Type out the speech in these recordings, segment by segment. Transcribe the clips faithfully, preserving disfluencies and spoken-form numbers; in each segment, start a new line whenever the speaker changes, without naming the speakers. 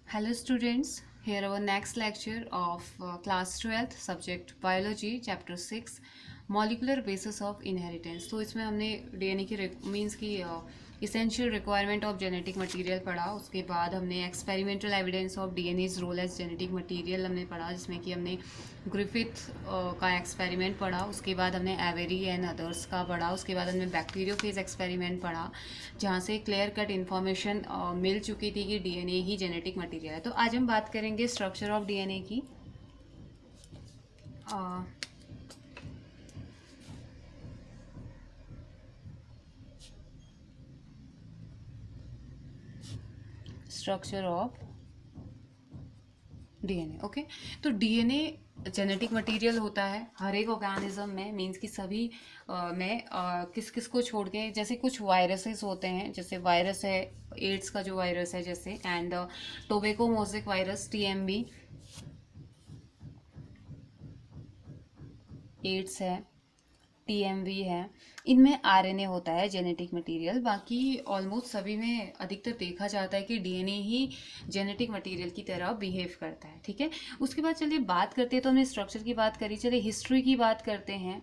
Hello students, here our next lecture of uh, class twelfth subject biology chapter six molecular basis of inheritance। तो इसमें हमने DNA की means की essential requirement of genetic material पढ़ा। उसके बाद हमने experimental evidence of DNA's role as genetic material हमने पढ़ा, जिसमें कि हमने ग्रिफिथ का एक्सपेरिमेंट पढ़ा। उसके बाद हमने एवेरी एंड अदर्स का पढ़ा। उसके बाद हमने बैक्टीरियोफेज एक्सपेरिमेंट पढ़ा, जहाँ से क्लियर कट इन्फॉर्मेशन मिल चुकी थी कि डीएनए ही जेनेटिक मटेरियल है। तो आज हम बात करेंगे स्ट्रक्चर ऑफ डीएनए की। Structure of DNA. ओके, तो डीएनए जेनेटिक मटेरियल होता है हर एक ऑर्गेनिज्म में, मीन्स कि सभी uh, में uh, किस किस को छोड़ के, जैसे कुछ वायरसेस होते हैं, जैसे वायरस है एड्स का जो वायरस है जैसे, and tobacco mosaic virus TMV, AIDS है, टीएमवी है, इनमें आरएनए होता है जेनेटिक मटेरियल। बाकी ऑलमोस्ट सभी में अधिकतर देखा जाता है कि डीएनए ही जेनेटिक मटेरियल की तरह बिहेव करता है। ठीक है, उसके बाद चलिए बात करते हैं। तो हमने स्ट्रक्चर की बात करी, चलिए हिस्ट्री की बात करते हैं।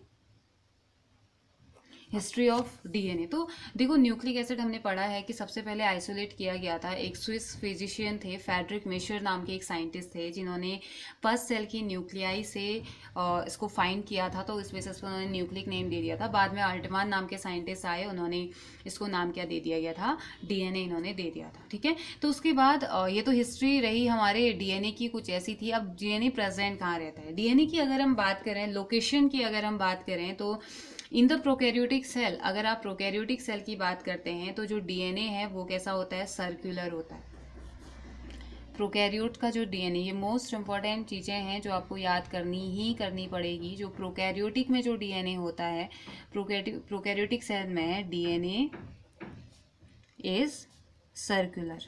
History of DNA. तो देखो, न्यूक्लिक एसिड हमने पढ़ा है कि सबसे पहले आइसोलेट किया गया था। एक स्विस फिजिशियन थे, फेडरिक मेशर नाम के एक साइंटिस्ट थे, जिन्होंने पस सेल की न्यूक्लियाई से इसको फाइंड किया था। तो इस बेसिस पर उन्होंने न्यूक्लिक नेम दे दिया था। बाद में अल्टमान नाम के साइंटिस्ट आए, उन्होंने इसको नाम क्या दे दिया गया था, डीएनए इन्होंने दे दिया था। ठीक है, तो उसके बाद ये तो हिस्ट्री रही हमारे डीएनए की कुछ ऐसी थी। अब डीएनए प्रेजेंट कहाँ रहता है? डीएनए की अगर हम बात करें, लोकेशन की अगर हम बात करें, तो इन द प्रोकैरियोटिक सेल, अगर आप प्रोकैरियोटिक सेल की बात करते हैं तो जो डीएनए है वो कैसा होता है? सर्कुलर होता है। प्रोकैरियोट का जो डीएनए, ये मोस्ट इंपॉर्टेंट चीज़ें हैं जो आपको याद करनी ही करनी पड़ेगी। जो प्रोकैरियोटिक में जो डीएनए होता है, प्रोकैरियोटिक सेल में डीएनए इज सर्कुलर।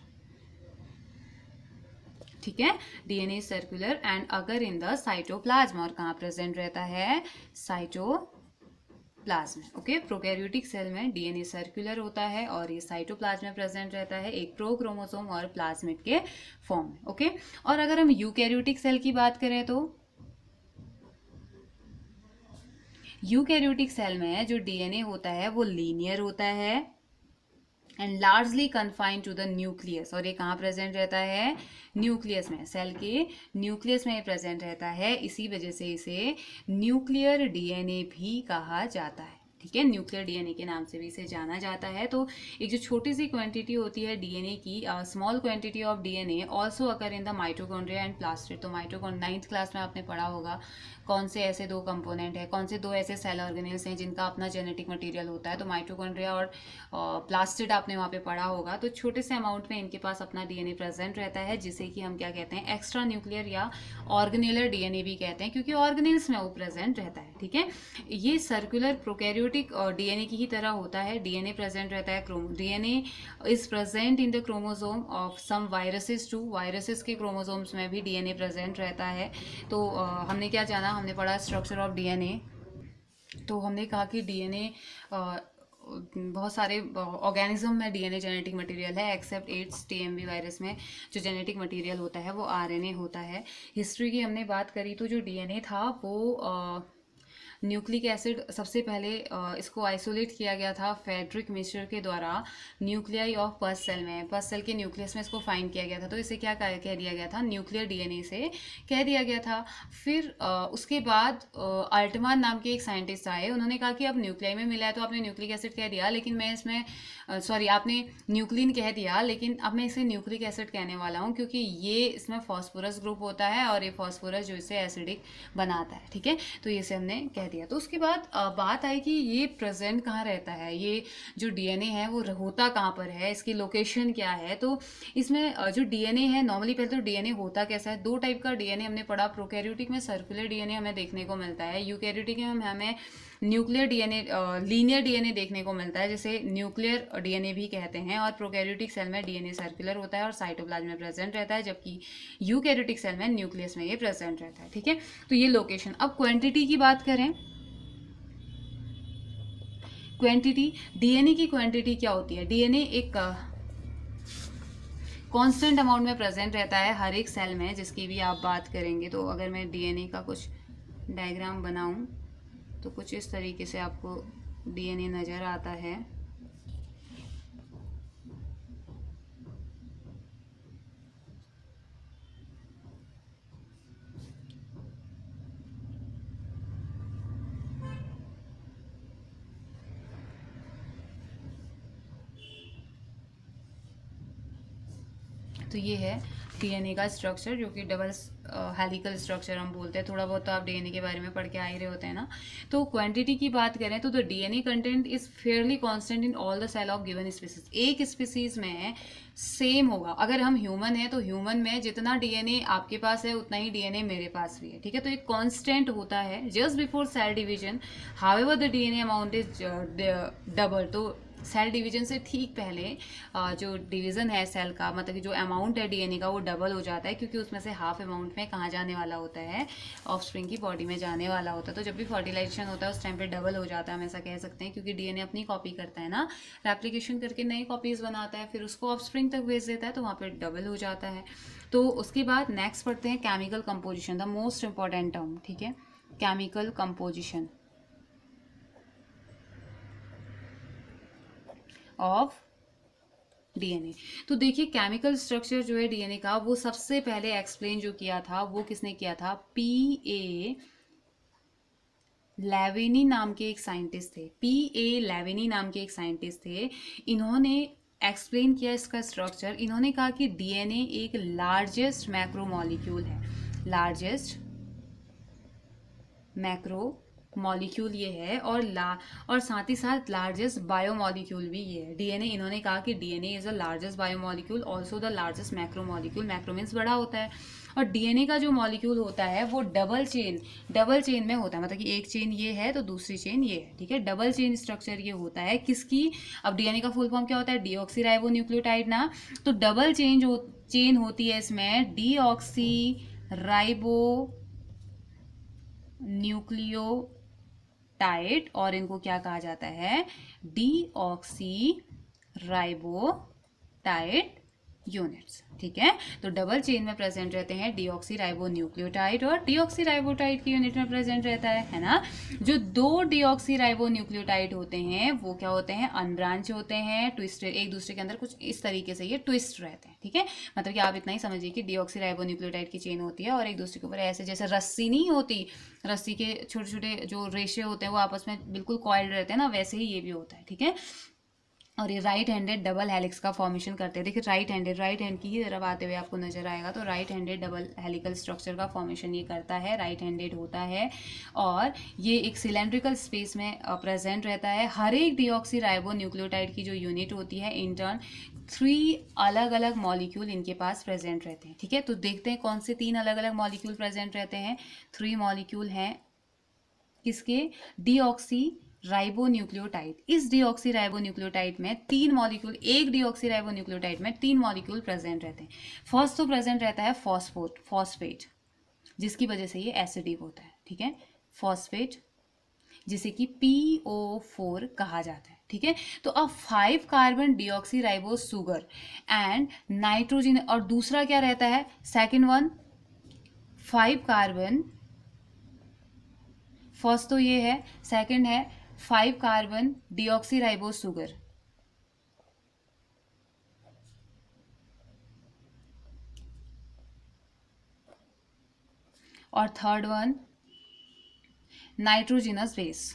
ठीक है, डीएनए सर्कुलर। एंड अगर इन द साइटोप्लाज्म, और कहाँ प्रेजेंट रहता है? Cytoplasm. Okay, prokaryotic cell में डीएनए सर्कुलर होता है और ये साइटोप्लाज्म में प्रेजेंट रहता है, एक प्रोक्रोमोसोम और प्लाज्मिड के फॉर्म में। ओके, और अगर हम यूकैरियोटिक सेल की बात करें तो यूकैरियोटिक सेल में जो डीएनए होता है वो लीनियर होता है and largely confined to the nucleus. और ये कहाँ प्रेजेंट रहता है? न्यूक्लियस में, सेल के न्यूक्लियस में प्रेजेंट रहता है। इसी वजह से इसे न्यूक्लियर डीएनए भी कहा जाता है। ठीक है, न्यूक्लियर डीएनए के नाम से भी इसे जाना जाता है। तो एक जो छोटी सी क्वांटिटी होती है डीएनए की, small quantity of DNA also occur in the mitochondria and plastid. तो माइटोकॉन्ड्रिया नाइन्थ क्लास में आपने पढ़ा होगा कौन से ऐसे दो कंपोनेंट है, कौन से दो ऐसे सेल ऑर्गेनेल्स हैं जिनका अपना जेनेटिक मटेरियल होता है। तो माइटोकॉन्ड्रिया और प्लास्टिड आपने वहाँ पे पढ़ा होगा। तो छोटे से अमाउंट में इनके पास अपना डीएनए प्रेजेंट रहता है, जिसे कि हम क्या कहते हैं? एक्स्ट्रा न्यूक्लियर या ऑर्गेनेलर डीएनए भी कहते हैं, क्योंकि ऑर्गेनेल्स में वो प्रेजेंट रहता है। ठीक है, ये सर्कुलर प्रोकैरियोटिक डीएनए की ही तरह होता है। डीएनए प्रेजेंट रहता है, DNA is present in the chromosome of some viruses too. Viruses के क्रोमोसोम्स में भी डीएनए प्रेजेंट रहता है। तो uh, हमने क्या जाना? हमने पढ़ा स्ट्रक्चर ऑफ डीएनए। तो हमने कहा कि डीएनए बहुत सारे ऑर्गेनिज्म में डीएनए जेनेटिक मटेरियल है, एक्सेप्ट एड्स टीएमवी वायरस में जो जेनेटिक मटेरियल होता है वो आरएनए होता है। हिस्ट्री की हमने बात करी तो जो डीएनए था वो न्यूक्लिक एसिड, सबसे पहले इसको आइसोलेट किया गया था फेडरिक मेशर के द्वारा न्यूक्लियाई ऑफ पस सेल में। पस सेल के न्यूक्लियस में इसको फाइंड किया गया था। तो इसे क्या कह दिया गया था? न्यूक्लियर डीएनए से कह दिया गया था। फिर उसके बाद अल्टमान नाम के एक साइंटिस्ट आए, उन्होंने कहा कि अब न्यूक्लियाई में मिला है तो आपने न्यूक्लिक एसिड कह दिया, लेकिन मैं इसमें सॉरी आपने न्यूक्लिन कह दिया, लेकिन अब मैं इसे न्यूक्लिक एसिड कहने वाला हूँ, क्योंकि ये इसमें फॉस्फोरस ग्रुप होता है और ये फॉस्फोरस जो इसे एसिडिक बनाता है। ठीक है, तो ये से हमने कह दिया। तो उसके बाद बात आई कि ये प्रेजेंट कहाँ रहता है, ये जो डीएनए है वो होता कहाँ पर है, इसकी लोकेशन क्या है। तो इसमें जो डीएनए है, नॉर्मली पहले तो डीएनए होता कैसा है? दो टाइप का डीएनए हमने पढ़ा। प्रोकैरियोटिक में सर्कुलर डीएनए हमें देखने को मिलता है, यूकैरियोटिक में हमें न्यूक्लियर डीएनए, लीनियर डीएनए देखने को मिलता है, जिसे न्यूक्लियर डीएनए भी कहते हैं। और प्रोकैरियोटिक सेल में डीएनए सर्कुलर होता है और साइटोप्लाज्म में प्रेजेंट रहता है, जबकि यूकैरियोटिक सेल में न्यूक्लियस में ये प्रेजेंट रहता है। ठीक है, तो ये लोकेशन। अब क्वांटिटी की बात करें, क्वांटिटी, डीएनए की क्वांटिटी क्या होती है? डीएनए एक कांस्टेंट अमाउंट में प्रेजेंट रहता है हर एक सेल में, जिसकी भी आप बात करेंगे। तो अगर मैं डीएनए का कुछ डायग्राम बनाऊं तो कुछ इस तरीके से आपको डीएनए नज़र आता है। तो ये है डीएनए का स्ट्रक्चर, जो कि डबल हेलिकल स्ट्रक्चर हम बोलते हैं। थोड़ा बहुत तो आप डीएनए के बारे में पढ़ के आ ही रहे होते हैं ना। तो क्वांटिटी की बात करें तो the DNA content is fairly constant in all the cell of given species. एक स्पीसीज में सेम होगा। अगर हम ह्यूमन है तो ह्यूमन में जितना डीएनए आपके पास है उतना ही डीएनए मेरे पास भी है, ठीक है। तो एक कांस्टेंट होता है just before cell division. However the DNA amount is double. तो सेल डिवीजन से ठीक पहले जो डिवीज़न है सेल का, मतलब कि जो अमाउंट है डीएनए का वो डबल हो जाता है, क्योंकि उसमें से हाफ अमाउंट में कहाँ जाने वाला होता है, ऑफस्प्रिंग की बॉडी में जाने वाला होता है। तो जब भी फर्टिलाइजेशन होता है उस टाइम पे डबल हो जाता है, हम ऐसा कह सकते हैं, क्योंकि डीएनए अपनी कॉपी करता है ना, रेप्लिकेशन करके नई कॉपीज बनाता है, फिर उसको ऑफस्प्रिंग तक भेज देता है, तो वहाँ पर डबल हो जाता है। तो उसके बाद नेक्स्ट पढ़ते हैं chemical composition, the most important term, ठीक है, केमिकल कंपोजिशन ऑफ डीएनए। तो देखिए केमिकल स्ट्रक्चर जो है डीएनए का, वो सबसे पहले एक्सप्लेन जो किया था वो किसने किया था, पी ए लेविनी नाम के एक साइंटिस्ट थे। पी ए लेविनी नाम के एक साइंटिस्ट थे। इन्होंने एक्सप्लेन किया इसका स्ट्रक्चर। इन्होंने कहा कि डीएनए एक लार्जेस्ट मैक्रोमॉलिक्यूल है, लार्जेस्ट मैक्रो मॉलिक्यूल ये है, और ला और साथ ही साथ लार्जेस्ट बायोमॉलिक्यूल भी ये है। डीएनए, इन्होंने कहा कि DNA is the largest biomolecule, also the largest macromolecule. Macro means बड़ा होता है, और डीएनए का जो मॉलिक्यूल होता है वो डबल चेन डबल चेन में होता है, मतलब कि एक चेन ये है तो दूसरी चेन ये है, ठीक है। डबल चेन स्ट्रक्चर ये होता है किसकी, अब डीएनए का फुल फॉर्म क्या होता है, डीऑक्सी न्यूक्लियोटाइड ना। तो डबल चेन जो चेन होती है इसमें डीऑक्सी राइबो न्यूक्लियो टाइड, और इनको क्या कहा जाता है, डीऑक्सी राइबोटाइड यूनिट्स, ठीक है। तो डबल चेन में प्रेजेंट रहते हैं डीऑक्सी राइबो न्यूक्लियोटाइड, और डीऑक्सी राइबोटाइड की यूनिट में प्रेजेंट रहता है है ना। जो दो डीऑक्सी राइबो न्यूक्लियोटाइड होते हैं वो क्या होते हैं, अनब्रांच होते हैं, ट्विस्टेड, एक दूसरे के अंदर कुछ इस तरीके से ये ट्विस्ट रहते हैं, ठीक है। मतलब कि आप इतना ही समझिए कि डीऑक्सी राइबो न्यूक्लियोटाइड की चेन होती है और एक दूसरे के ऊपर ऐसे, जैसे रस्सी नहीं होती, रस्सी के छोटे छोटे जो रेशे होते हैं वो आपस में बिल्कुल कॉइल्ड रहते हैं ना, वैसे ही ये भी होता है, ठीक है। और ये राइट हैंडेड डबल हेलिक्स का फॉर्मेशन करते हैं। देखिए राइट हैंडेड, राइट हैंड की ही तरफ आते हुए आपको नजर आएगा, तो right handed double helical structure का फॉर्मेशन ये करता है, राइट हैंडेड होता है, और ये एक सिलेंड्रिकल स्पेस में प्रेजेंट रहता है। हर एक डीऑक्सी राइबो न्यूक्लियोटाइड की जो यूनिट होती है, इन टर्न थ्री अलग अलग मॉलिक्यूल इनके पास प्रेजेंट रहते हैं, ठीक है। तो देखते हैं कौन से तीन अलग अलग मॉलिक्यूल प्रेजेंट रहते हैं। थ्री मॉलिक्यूल हैं किसके, डीऑक्सी राइबो न्यूक्लियोटाइड। इस डीऑक्सी राइबो न्यूक्लियोटाइड में तीन मॉलिक्यूल, एक डीऑक्सी राइबो न्यूक्लियोटाइड में तीन मॉलिक्यूल प्रेजेंट रहते हैं। फर्स्ट तो प्रेजेंट रहता है फॉस्फोट फॉस्फेट, जिसकी वजह से ये एसिडिक होता है, ठीक है, फॉस्फेट, जिसे कि पी ओ फोर कहा जाता है, ठीक है। तो अब five carbon deoxyribo sugar and nitrogen, और दूसरा क्या रहता है, second one five carbon, first तो ये है, सेकेंड है five carbon deoxyribo sugar, और थर्ड वन नाइट्रोजिनस बेस।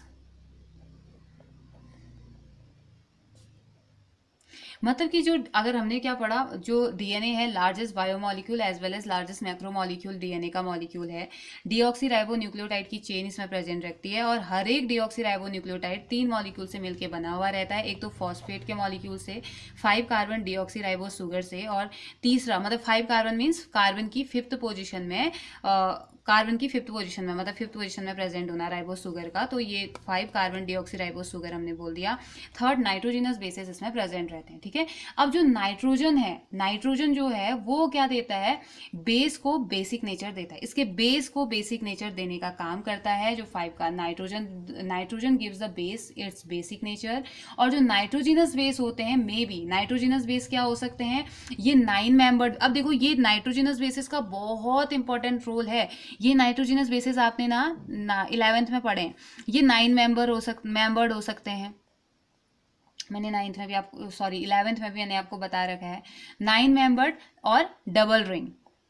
मतलब कि जो, अगर हमने क्या पढ़ा, जो डीएनए है largest biomolecule as well as largest macromolecule DNA का मॉलिक्यूल है। डीऑक्सी राइबो न्यूक्लियोटाइड की चेन इसमें प्रेजेंट रखती है, और हर एक डीऑक्सी राइबो न्यूक्लियोटाइड तीन मॉलिक्यूल से मिलकर बना हुआ रहता है। एक तो फॉस्फेट के मॉलिक्यूल से, five carbon deoxyribo sugar से, और तीसरा मतलब फाइव कार्बन मीन्स कार्बन की फिफ्थ पोजिशन में कार्बन की फिफ्थ पोजीशन में, मतलब फिफ्थ पोजीशन में प्रेजेंट होना राइबोस शुगर का, तो ये फाइव कार्बन डीऑक्सीराइबोस शुगर हमने बोल दिया। थर्ड नाइट्रोजिनस बेसिस इसमें प्रेजेंट रहते हैं, ठीक है। अब जो नाइट्रोजन है, नाइट्रोजन जो है वो क्या देता है, बेस को बेसिक नेचर देता है, इसके बेस को बेसिक नेचर देने का काम करता है जो फाइव का nitrogen, nitrogen gives the base its basic nature. और जो नाइट्रोजिनस बेस होते हैं, मे बी नाइट्रोजिनस बेस क्या हो सकते हैं, ये नाइन मेंबर्ड। अब देखो ये नाइट्रोजिनस बेसिस का बहुत इंपॉर्टेंट रोल है, ये नाइट्रोजिनस बेसिस आपने ना ना इलेवेंथ में पढ़े, ये नाइन मेंबर हो सक मेंबर्ड हो सकते हैं, मैंने नाइन्थ में भी आपको, सॉरी इलेवेंथ में भी मैंने आपको बता रखा है, नाइन मेंबर्ड और डबल रिंग,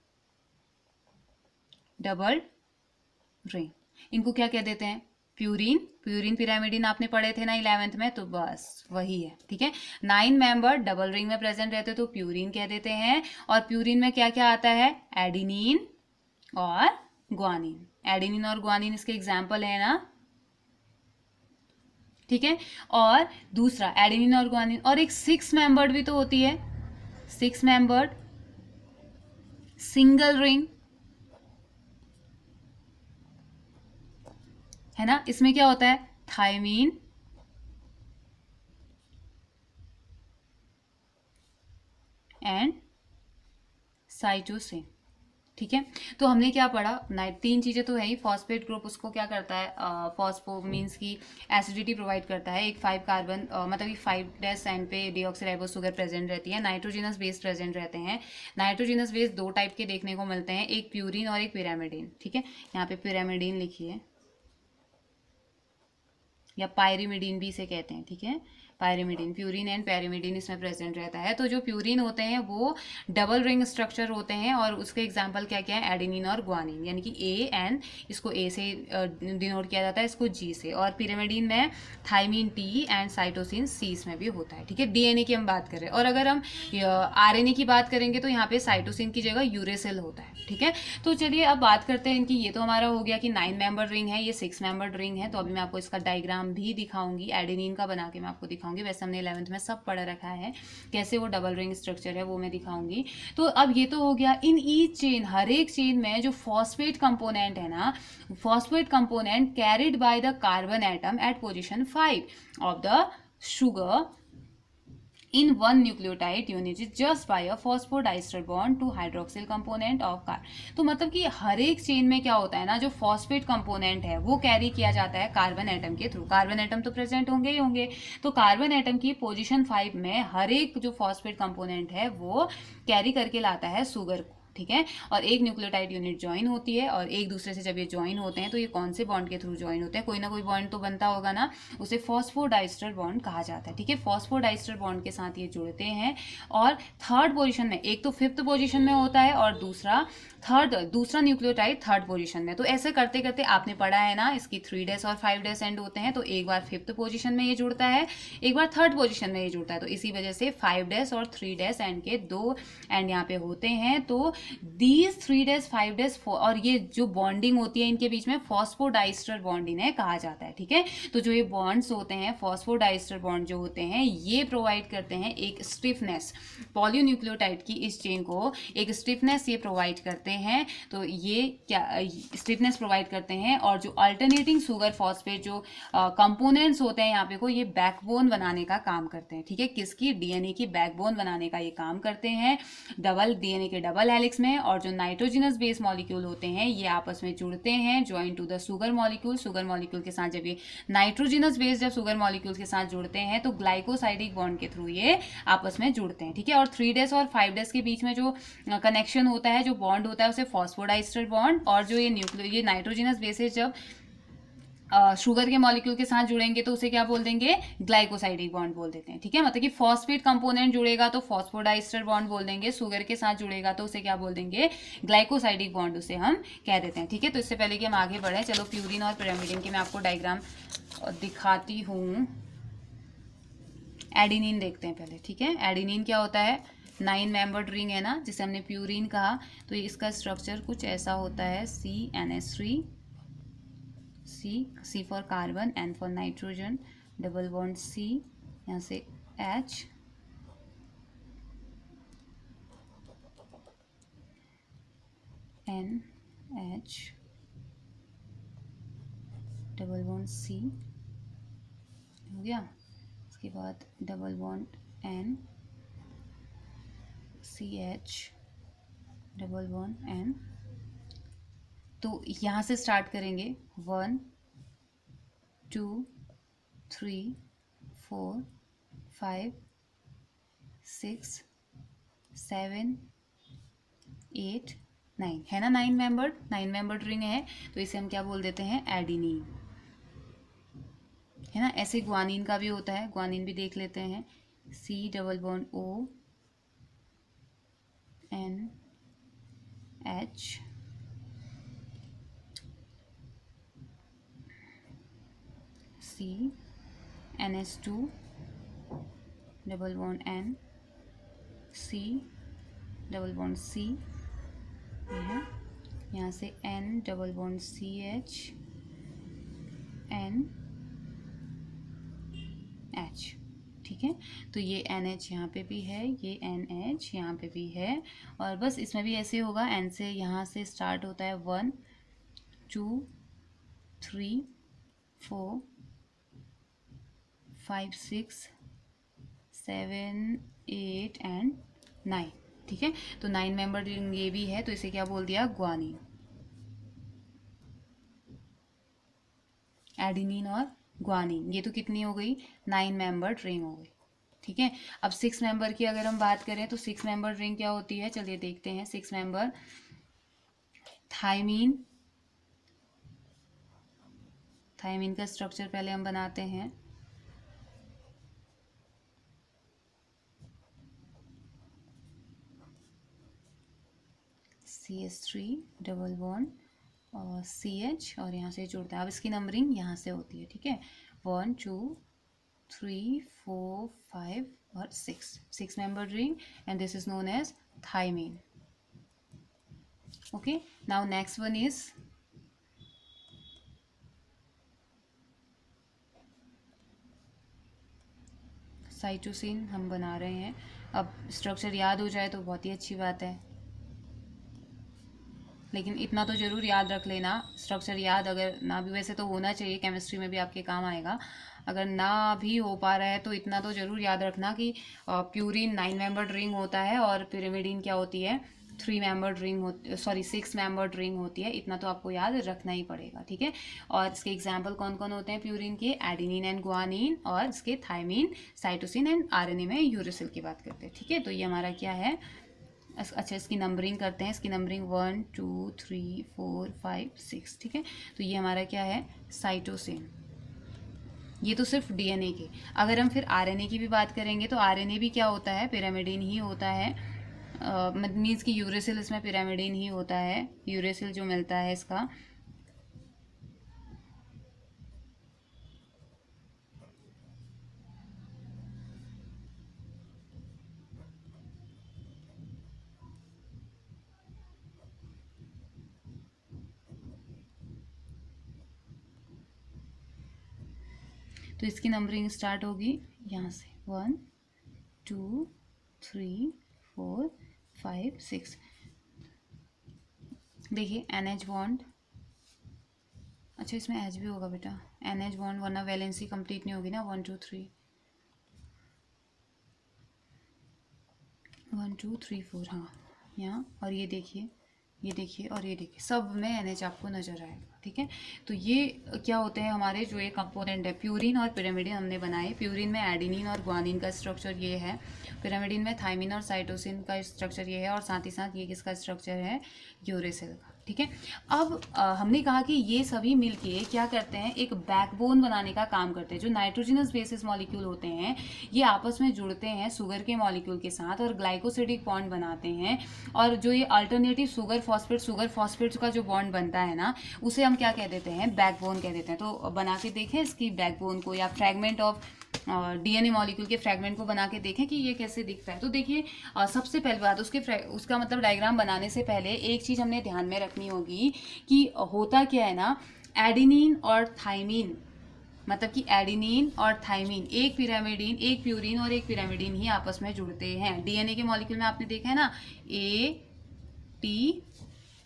डबल रिंग, इनको क्या कह देते हैं, प्यूरिन। प्यूरिन पिरामिडिन आपने पढ़े थे ना इलेवेंथ में, तो बस वही है, ठीक है। नाइन मेंबर डबल रिंग में प्रेजेंट रहते तो प्यूरिन कह देते हैं। और प्यूरिन में क्या क्या आता है, एडिनिन और ग्वानिन, एडिनिन और ग्वानिन इसके एग्जाम्पल है ना, ठीक है। और दूसरा एडिनिन और ग्वानिन, और एक सिक्स मेंबर्ड भी तो होती है, सिक्स मेंबर्ड सिंगल रिंग, है ना। इसमें क्या होता है, थायमीन एंड साइटोसिन, ठीक है। तो हमने क्या पढ़ा, नाइट तीन चीजें तो है ही, फॉस्फेट ग्रुप उसको क्या करता है, फॉस्फो मीन्स की एसिडिटी प्रोवाइड करता है, एक फाइव कार्बन मतलब कि फाइव डैश एंड पे डीऑक्सीराइबोस शुगर प्रेजेंट रहती है। नाइट्रोजिनस बेस प्रेजेंट रहते हैं, नाइट्रोजिनस बेस दो टाइप के देखने को मिलते हैं, एक प्यूरिन और एक पिरामिडिन, ठीक है। यहाँ पे पिरामिडिन लिखिए, या पायरिमिडीन भी इसे कहते हैं, ठीक है। पायरिमिडीन, प्यूरिन एंड पैरिमिडीन इसमें प्रेजेंट रहता है। तो जो प्यूरिन होते हैं वो डबल रिंग स्ट्रक्चर होते हैं, और उसके एग्जांपल क्या क्या है, एडेनिन और ग्वानिन, यानी कि ए एन, इसको ए से डिनोट किया जाता है, इसको जी से। और पिरामिडीन में thymine T and cytosine C इसमें भी होता है, ठीक है। डीएनए की हम बात करें, और अगर हम आरएनए की बात करेंगे तो यहाँ पे साइटोसिन की जगह यूरेसिल होता है, ठीक है। तो चलिए अब बात करते हैं इनकी, ये तो हमारा हो गया कि नाइन मेंबर रिंग है, ये सिक्स मेंबर रिंग है। तो अभी मैं आपको इसका डायग्राम भी दिखाऊंगी, एडेनिन का बना के मैं आपको दिखाऊंगी, वैसे हमने इलेवेंथ में सब पढ़ रखा है, कैसे वो डबल रिंग स्ट्रक्चर है वो मैं दिखाऊंगी। तो अब ये तो हो गया, इन ईच चेन, हर एक चेन में जो फॉस्फेट कंपोनेंट है ना, phosphate component carried by the carbon atom at position five of the sugar in one nucleotide unit is just by a phosphodiester bond to hydroxyl component of car। तो मतलब कि हर एक chain में क्या होता है ना, जो फॉस्फेट कंपोनेंट है वो कैरी किया जाता है कार्बन एटम के थ्रू, कार्बन एटम तो प्रेजेंट होंगे ही होंगे। तो कार्बन एटम की पोजीशन फाइव में हर एक जो फॉस्फेट कंपोनेंट है वो कैरी करके लाता है शुगर को, ठीक है। और एक न्यूक्लियोटाइड यूनिट ज्वाइन होती है, और एक दूसरे से जब ये ज्वाइन होते हैं तो ये कौन से बॉन्ड के थ्रू ज्वाइन होते हैं, कोई ना कोई बॉन्ड तो बनता होगा ना, उसे फॉस्फोडाइस्टर बॉन्ड कहा जाता है, ठीक है। फॉस्फोडाइस्टर बॉन्ड के साथ ये जुड़ते हैं, और थर्ड पोजीशन में, एक तो फिफ्थ पोजीशन में होता है और दूसरा थर्ड, दूसरा न्यूक्लियोटाइड थर्ड पोजीशन में। तो ऐसे करते करते आपने पढ़ा है ना, इसकी थ्री डैश और फाइव डैश एंड होते हैं, तो एक बार फिफ्थ पोजीशन में ये जुड़ता है, एक बार थर्ड पोजीशन में ये जुड़ता है, तो इसी वजह से फाइव डैश और थ्री डैश एंड के दो एंड यहाँ पे होते हैं। तो these three dash five dash और ये जो बॉन्डिंग होती है इनके बीच में फॉस्फोडाइस्टर बॉन्ड इन्हें कहा जाता है, ठीक है। तो जो ये बॉन्ड्स होते हैं, फॉस्फोडाइस्टर बॉन्ड जो होते हैं, ये प्रोवाइड करते हैं एक स्टिफनेस, पॉलीन्यूक्लियोटाइड की इस चेन को एक स्टिफनेस ये प्रोवाइड करते हैं। तो ये क्या स्टिफनेस प्रोवाइड करते हैं, और जो अल्टरनेटिंग शुगर फॉस्फेट जो कंपोनेंट्स होते हैं यहाँ पे को, ये बैकबोन बनाने का काम करते हैं, ठीक है। किसकी, डीएनए की बैकबोन बनाने का ये काम करते हैं, डबल डीएनए के डबल हेलिक्स में। और जो नाइट्रोजिनस बेस मॉलिक्यूल होते हैं ये आपस में जुड़ते हैं, join to the sugar molecule. Sugar molecule के साथ जब ये नाइट्रोजिनस बेस जब शुगर मॉलिक्यूल के साथ जुड़ते हैं तो ग्लाइकोसाइडिक बॉन्ड के थ्रू ये आपस में जुड़ते हैं, ठीक है। और थ्री डैश और फाइव डैश के बीच में जो कनेक्शन होता है, जो बॉन्ड होता है, उसे फॉस्फोडाइस्टर बॉन्ड। और जो ये न्यूक्लियो ये नाइट्रोजिनस बेसेस जब शुगर uh, के मॉलिक्यूल के साथ जुड़ेंगे तो उसे क्या बोल देंगे, ग्लाइकोसाइडिक बॉन्ड बोल देते हैं, ठीक है। मतलब कि फॉस्फेट कंपोनेंट जुड़ेगा तो फॉस्फोडाइस्टर बॉन्ड बोल देंगे, शुगर के साथ जुड़ेगा तो उसे क्या बोल देंगे, ग्लाइकोसाइडिक बॉन्ड उसे हम कह देते हैं, ठीक है। तो इससे पहले कि हम आगे बढ़े, चलो प्यूरिन और पिरामिडिन की मैं आपको डायग्राम दिखाती हूँ। एडिनिन देखते हैं पहले, ठीक है। एडिनिन क्या होता है, नाइन मेंबर्ड रिंग है ना, जिसे हमने प्यूरिन कहा। तो इसका स्ट्रक्चर कुछ ऐसा होता है, C N S three, C, C for carbon, N for nitrogen, double bond C, यहाँ से H, N, H, double bond C हो गया, उसके बाद double bond N, C H, double bond N. तो यहाँ से स्टार्ट करेंगे, one two three four five six seven eight nine, है ना, nine membered, nine membered ring है, तो इसे हम क्या बोल देते हैं, एडिनिन, है ना। ऐसे ग्वानिन का भी होता है, ग्वानिन भी देख लेते हैं, C double bond O N H, C N H two double bond N, C double bond C, ये है, यहाँ से N double bond C H, N H, ठीक है। तो ये एन एच यहाँ पे भी है, ये एन एच यहाँ पे भी है, और बस इसमें भी ऐसे होगा, एन से यहाँ से स्टार्ट होता है, one two three four five six seven eight and nine, ठीक है। तो नाइन मेंबर रिंग ये भी है, तो इसे क्या बोल दिया, ग्वानिन, एडिनिन और ग्वानिन। ये तो कितनी हो गई, नाइन मेंबर रिंग हो गई, ठीक है। अब सिक्स मेंबर की अगर हम बात करें तो सिक्स मेंबर रिंग क्या होती है, चलिए देखते हैं। सिक्स मेंबर, थायमीन, थायमीन का स्ट्रक्चर पहले हम बनाते हैं, C S three double bond और सी एच, और यहाँ से जुड़ता है। अब इसकी नंबरिंग यहाँ से होती है, ठीक है, one two three four five और six, six member ring, and this is known as thymine. Okay, now next one is cytosine, हम बना रहे हैं। अब स्ट्रक्चर याद हो जाए तो बहुत ही अच्छी बात है, लेकिन इतना तो ज़रूर याद रख लेना, स्ट्रक्चर याद अगर ना भी, वैसे तो होना चाहिए, केमिस्ट्री में भी आपके काम आएगा, अगर ना भी हो पा रहा है तो इतना तो ज़रूर याद रखना कि प्यूरिन नाइन मेंबर्ड रिंग होता है और पिरिमिडीन क्या होती है, थ्री मेंबर्ड रिंग होती, सॉरी सिक्स मेंबर्ड रिंग होती है, इतना तो आपको याद रखना ही पड़ेगा, ठीक है। और इसके एग्जाम्पल कौन कौन होते हैं प्यूरिन के, एडिनिन एंड ग्वानिन, और इसके थायमीन, साइटोसिन एंड आरएनए में यूरेसिल की बात करते हैं, ठीक है। तो ये हमारा क्या है, अच्छा इसकी नंबरिंग करते हैं, इसकी numbering one two three four five six, ठीक है। तो ये हमारा क्या है, साइटोसिन। ये तो सिर्फ डीएनए के, अगर हम फिर आरएनए की भी बात करेंगे तो आरएनए भी क्या होता है, पिरामिडिन ही होता है, मीन्स कि यूरेसिल इसमें पिरामिडिन ही होता है, यूरेसिल जो मिलता है इसका। तो इसकी नंबरिंग स्टार्ट होगी यहाँ से, one two three four five six. देखिए एन एच बॉन्ड, अच्छा इसमें एच भी होगा बेटा, एन एच बॉन्ड, वरना वैलेंसी कंप्लीट नहीं होगी ना, one two three one two three four, हाँ यहाँ, और ये देखिए, ये देखिए और ये देखिए, सब में एन एच आपको नजर आएगा, ठीक है। तो ये क्या होते हैं हमारे जो ये कंपोनेंट है, प्यूरिन और पिरामिडिन हमने बनाए। प्यूरिन में एडिनिन और ग्वानिन का स्ट्रक्चर ये है, पिरामिडिन में थायमीन और साइटोसिन का स्ट्रक्चर ये है, और साथ ही साथ ये किसका स्ट्रक्चर है, यूरेसिल का, ठीक है। अब आ, हमने कहा कि ये सभी मिलके क्या करते हैं, एक बैकबोन बनाने का काम करते हैं। जो नाइट्रोजनस बेसिस मॉलिक्यूल होते हैं ये आपस में जुड़ते हैं शुगर के मॉलिक्यूल के साथ और ग्लाइकोसिडिक बॉन्ड बनाते हैं, और जो ये alternative sugar phosphate sugar phosphates का जो बॉन्ड बनता है ना, उसे हम क्या कह देते हैं, बैकबोन कह देते हैं। तो बना के देखें इसकी बैकबोन को, या फ्रैगमेंट ऑफ डीएनए मॉलिक्यूल के फ्रैगमेंट को बना के देखें कि ये कैसे दिखता है। तो देखिए सबसे पहली बात, उसके उसका मतलब डायग्राम बनाने से पहले एक चीज़ हमने ध्यान में रखनी होगी कि होता क्या है ना, एडिनिन और थायमीन, मतलब कि एडिनिन और थायमीन, एक पिरामिडिन, एक प्यूरिन और एक पिरामिडिन ही आपस में जुड़ते हैं। डीएनए के मॉलिक्यूल में आपने देखा है ना, ए टी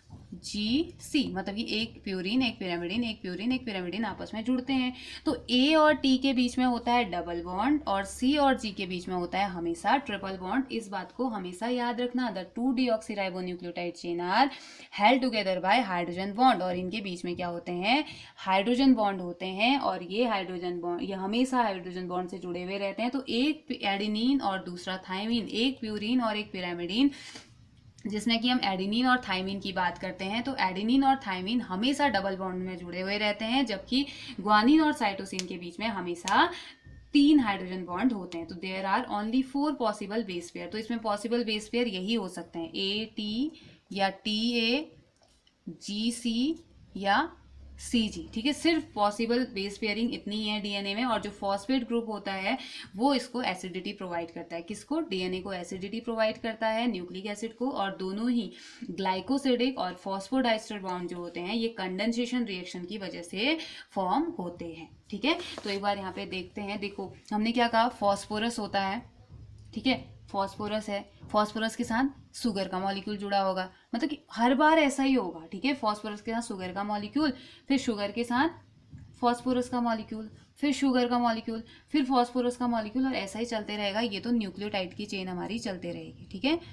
जी सी, मतलब कि एक प्यूरिन एक पिरामिडिन एक प्यूरिन एक पिरामिडिन आपस में जुड़ते हैं। तो ए और टी के बीच में होता है डबल बॉन्ड और सी और जी के बीच में होता है हमेशा ट्रिपल बॉन्ड। इस बात को हमेशा याद रखना। The two deoxyribonucleotide chain are held together by hydrogen bond, और इनके बीच में क्या होते हैं, हाइड्रोजन बॉन्ड होते हैं, और ये हाइड्रोजन बॉन्ड ये हमेशा हाइड्रोजन बॉन्ड से जुड़े हुए रहते हैं। तो एक एडेनिन और दूसरा थायमिन, एक प्यूरिन और एक पिरामिडिन, जिसमें कि हम एडेनिन और थायमिन की बात करते हैं, तो एडेनिन और थायमिन हमेशा डबल बॉन्ड में जुड़े हुए रहते हैं, जबकि ग्वानिन और साइटोसिन के बीच में हमेशा तीन हाइड्रोजन बॉन्ड होते हैं। तो there are only four possible base pair. तो इसमें पॉसिबल बेस पेयर यही हो सकते हैं, ए टी या टी ए, जी सी या सी जी, ठीक है। सिर्फ पॉसिबल बेस पेयरिंग इतनी है डीएनए में, और जो फॉस्फेट ग्रुप होता है वो इसको एसिडिटी प्रोवाइड करता है। किसको? डीएनए को एसिडिटी प्रोवाइड करता है, न्यूक्लिक एसिड को। और दोनों ही ग्लाइकोसिडिक और फॉस्फोडाइस्टर बॉन्ड जो होते हैं ये कंडेंसेशन रिएक्शन की वजह से फॉर्म होते हैं, ठीक है। तो एक बार यहाँ पे देखते हैं। देखो हमने क्या कहा, फॉस्फोरस होता है, ठीक है, फॉस्फोरस है, फॉस्फोरस के साथ शुगर का मॉलिक्यूल जुड़ा होगा, मतलब कि हर बार ऐसा ही होगा, ठीक है। फॉस्फोरस के साथ शुगर का मॉलिक्यूल, फिर शुगर के साथ फॉस्फोरस का मॉलिक्यूल, फिर शुगर का मॉलिक्यूल, फिर फॉस्फोरस का मॉलिक्यूल, और ऐसा ही चलते रहेगा। ये तो न्यूक्लियोटाइड की चेन हमारी चलते रहेगी, ठीक है।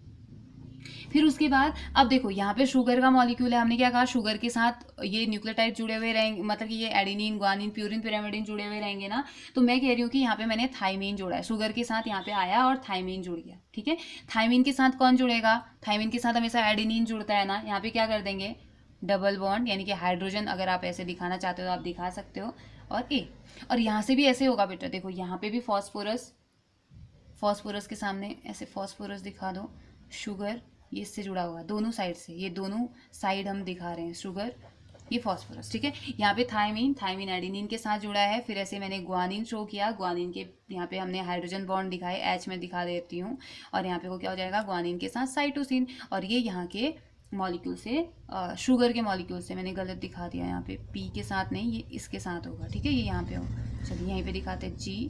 फिर उसके बाद अब देखो यहाँ पे शुगर का मॉलिक्यूल है, हमने क्या कहा, शुगर के साथ ये न्यूक्लियोटाइड जुड़े हुए रहेंगे, मतलब कि ये एडेनिन, ग्वानिन, प्यूरिन, पिरामिडिन जुड़े हुए रहेंगे ना। तो मैं कह रही हूँ कि यहाँ पे मैंने थाइमीन जोड़ा है, शुगर के साथ यहाँ पे आया और थाइमीन जुड़ गया, ठीक है। थाइमीन के साथ कौन जुड़ेगा, थाइमीन के साथ हमेशा एडेनिन जुड़ता है ना। यहाँ पे क्या कर देंगे, डबल बॉन्ड, यानी कि हाइड्रोजन अगर आप ऐसे दिखाना चाहते हो तो आप दिखा सकते हो, और ए। और यहाँ से भी ऐसे होगा बेटा, देखो यहाँ पे भी फॉस्फोरस, फॉस्फोरस के सामने ऐसे फॉस्फोरस दिखा दो, शुगर ये इससे जुड़ा हुआ, दोनों साइड से, ये दोनों साइड हम दिखा रहे हैं, शुगर ये फॉस्फोरस, ठीक है। यहाँ पे थायमीन, थायमीन एडेनिन के साथ जुड़ा है। फिर ऐसे मैंने ग्वानिन शो किया, ग्वानिन के यहाँ पे हमने हाइड्रोजन बॉन्ड दिखाए, एच में दिखा देती हूँ, और यहाँ पे वो क्या हो जाएगा, ग्वानिन के साथ साइटोसिन, और ये यहाँ के मॉलिक्यूल से, शुगर के मॉलिक्यूल से मैंने गलत दिखा दिया, यहाँ पे पी के साथ नहीं, ये इसके साथ होगा, ठीक है, ये यहाँ पे होगा। चलिए यहीं पे दिखाते हैं, जी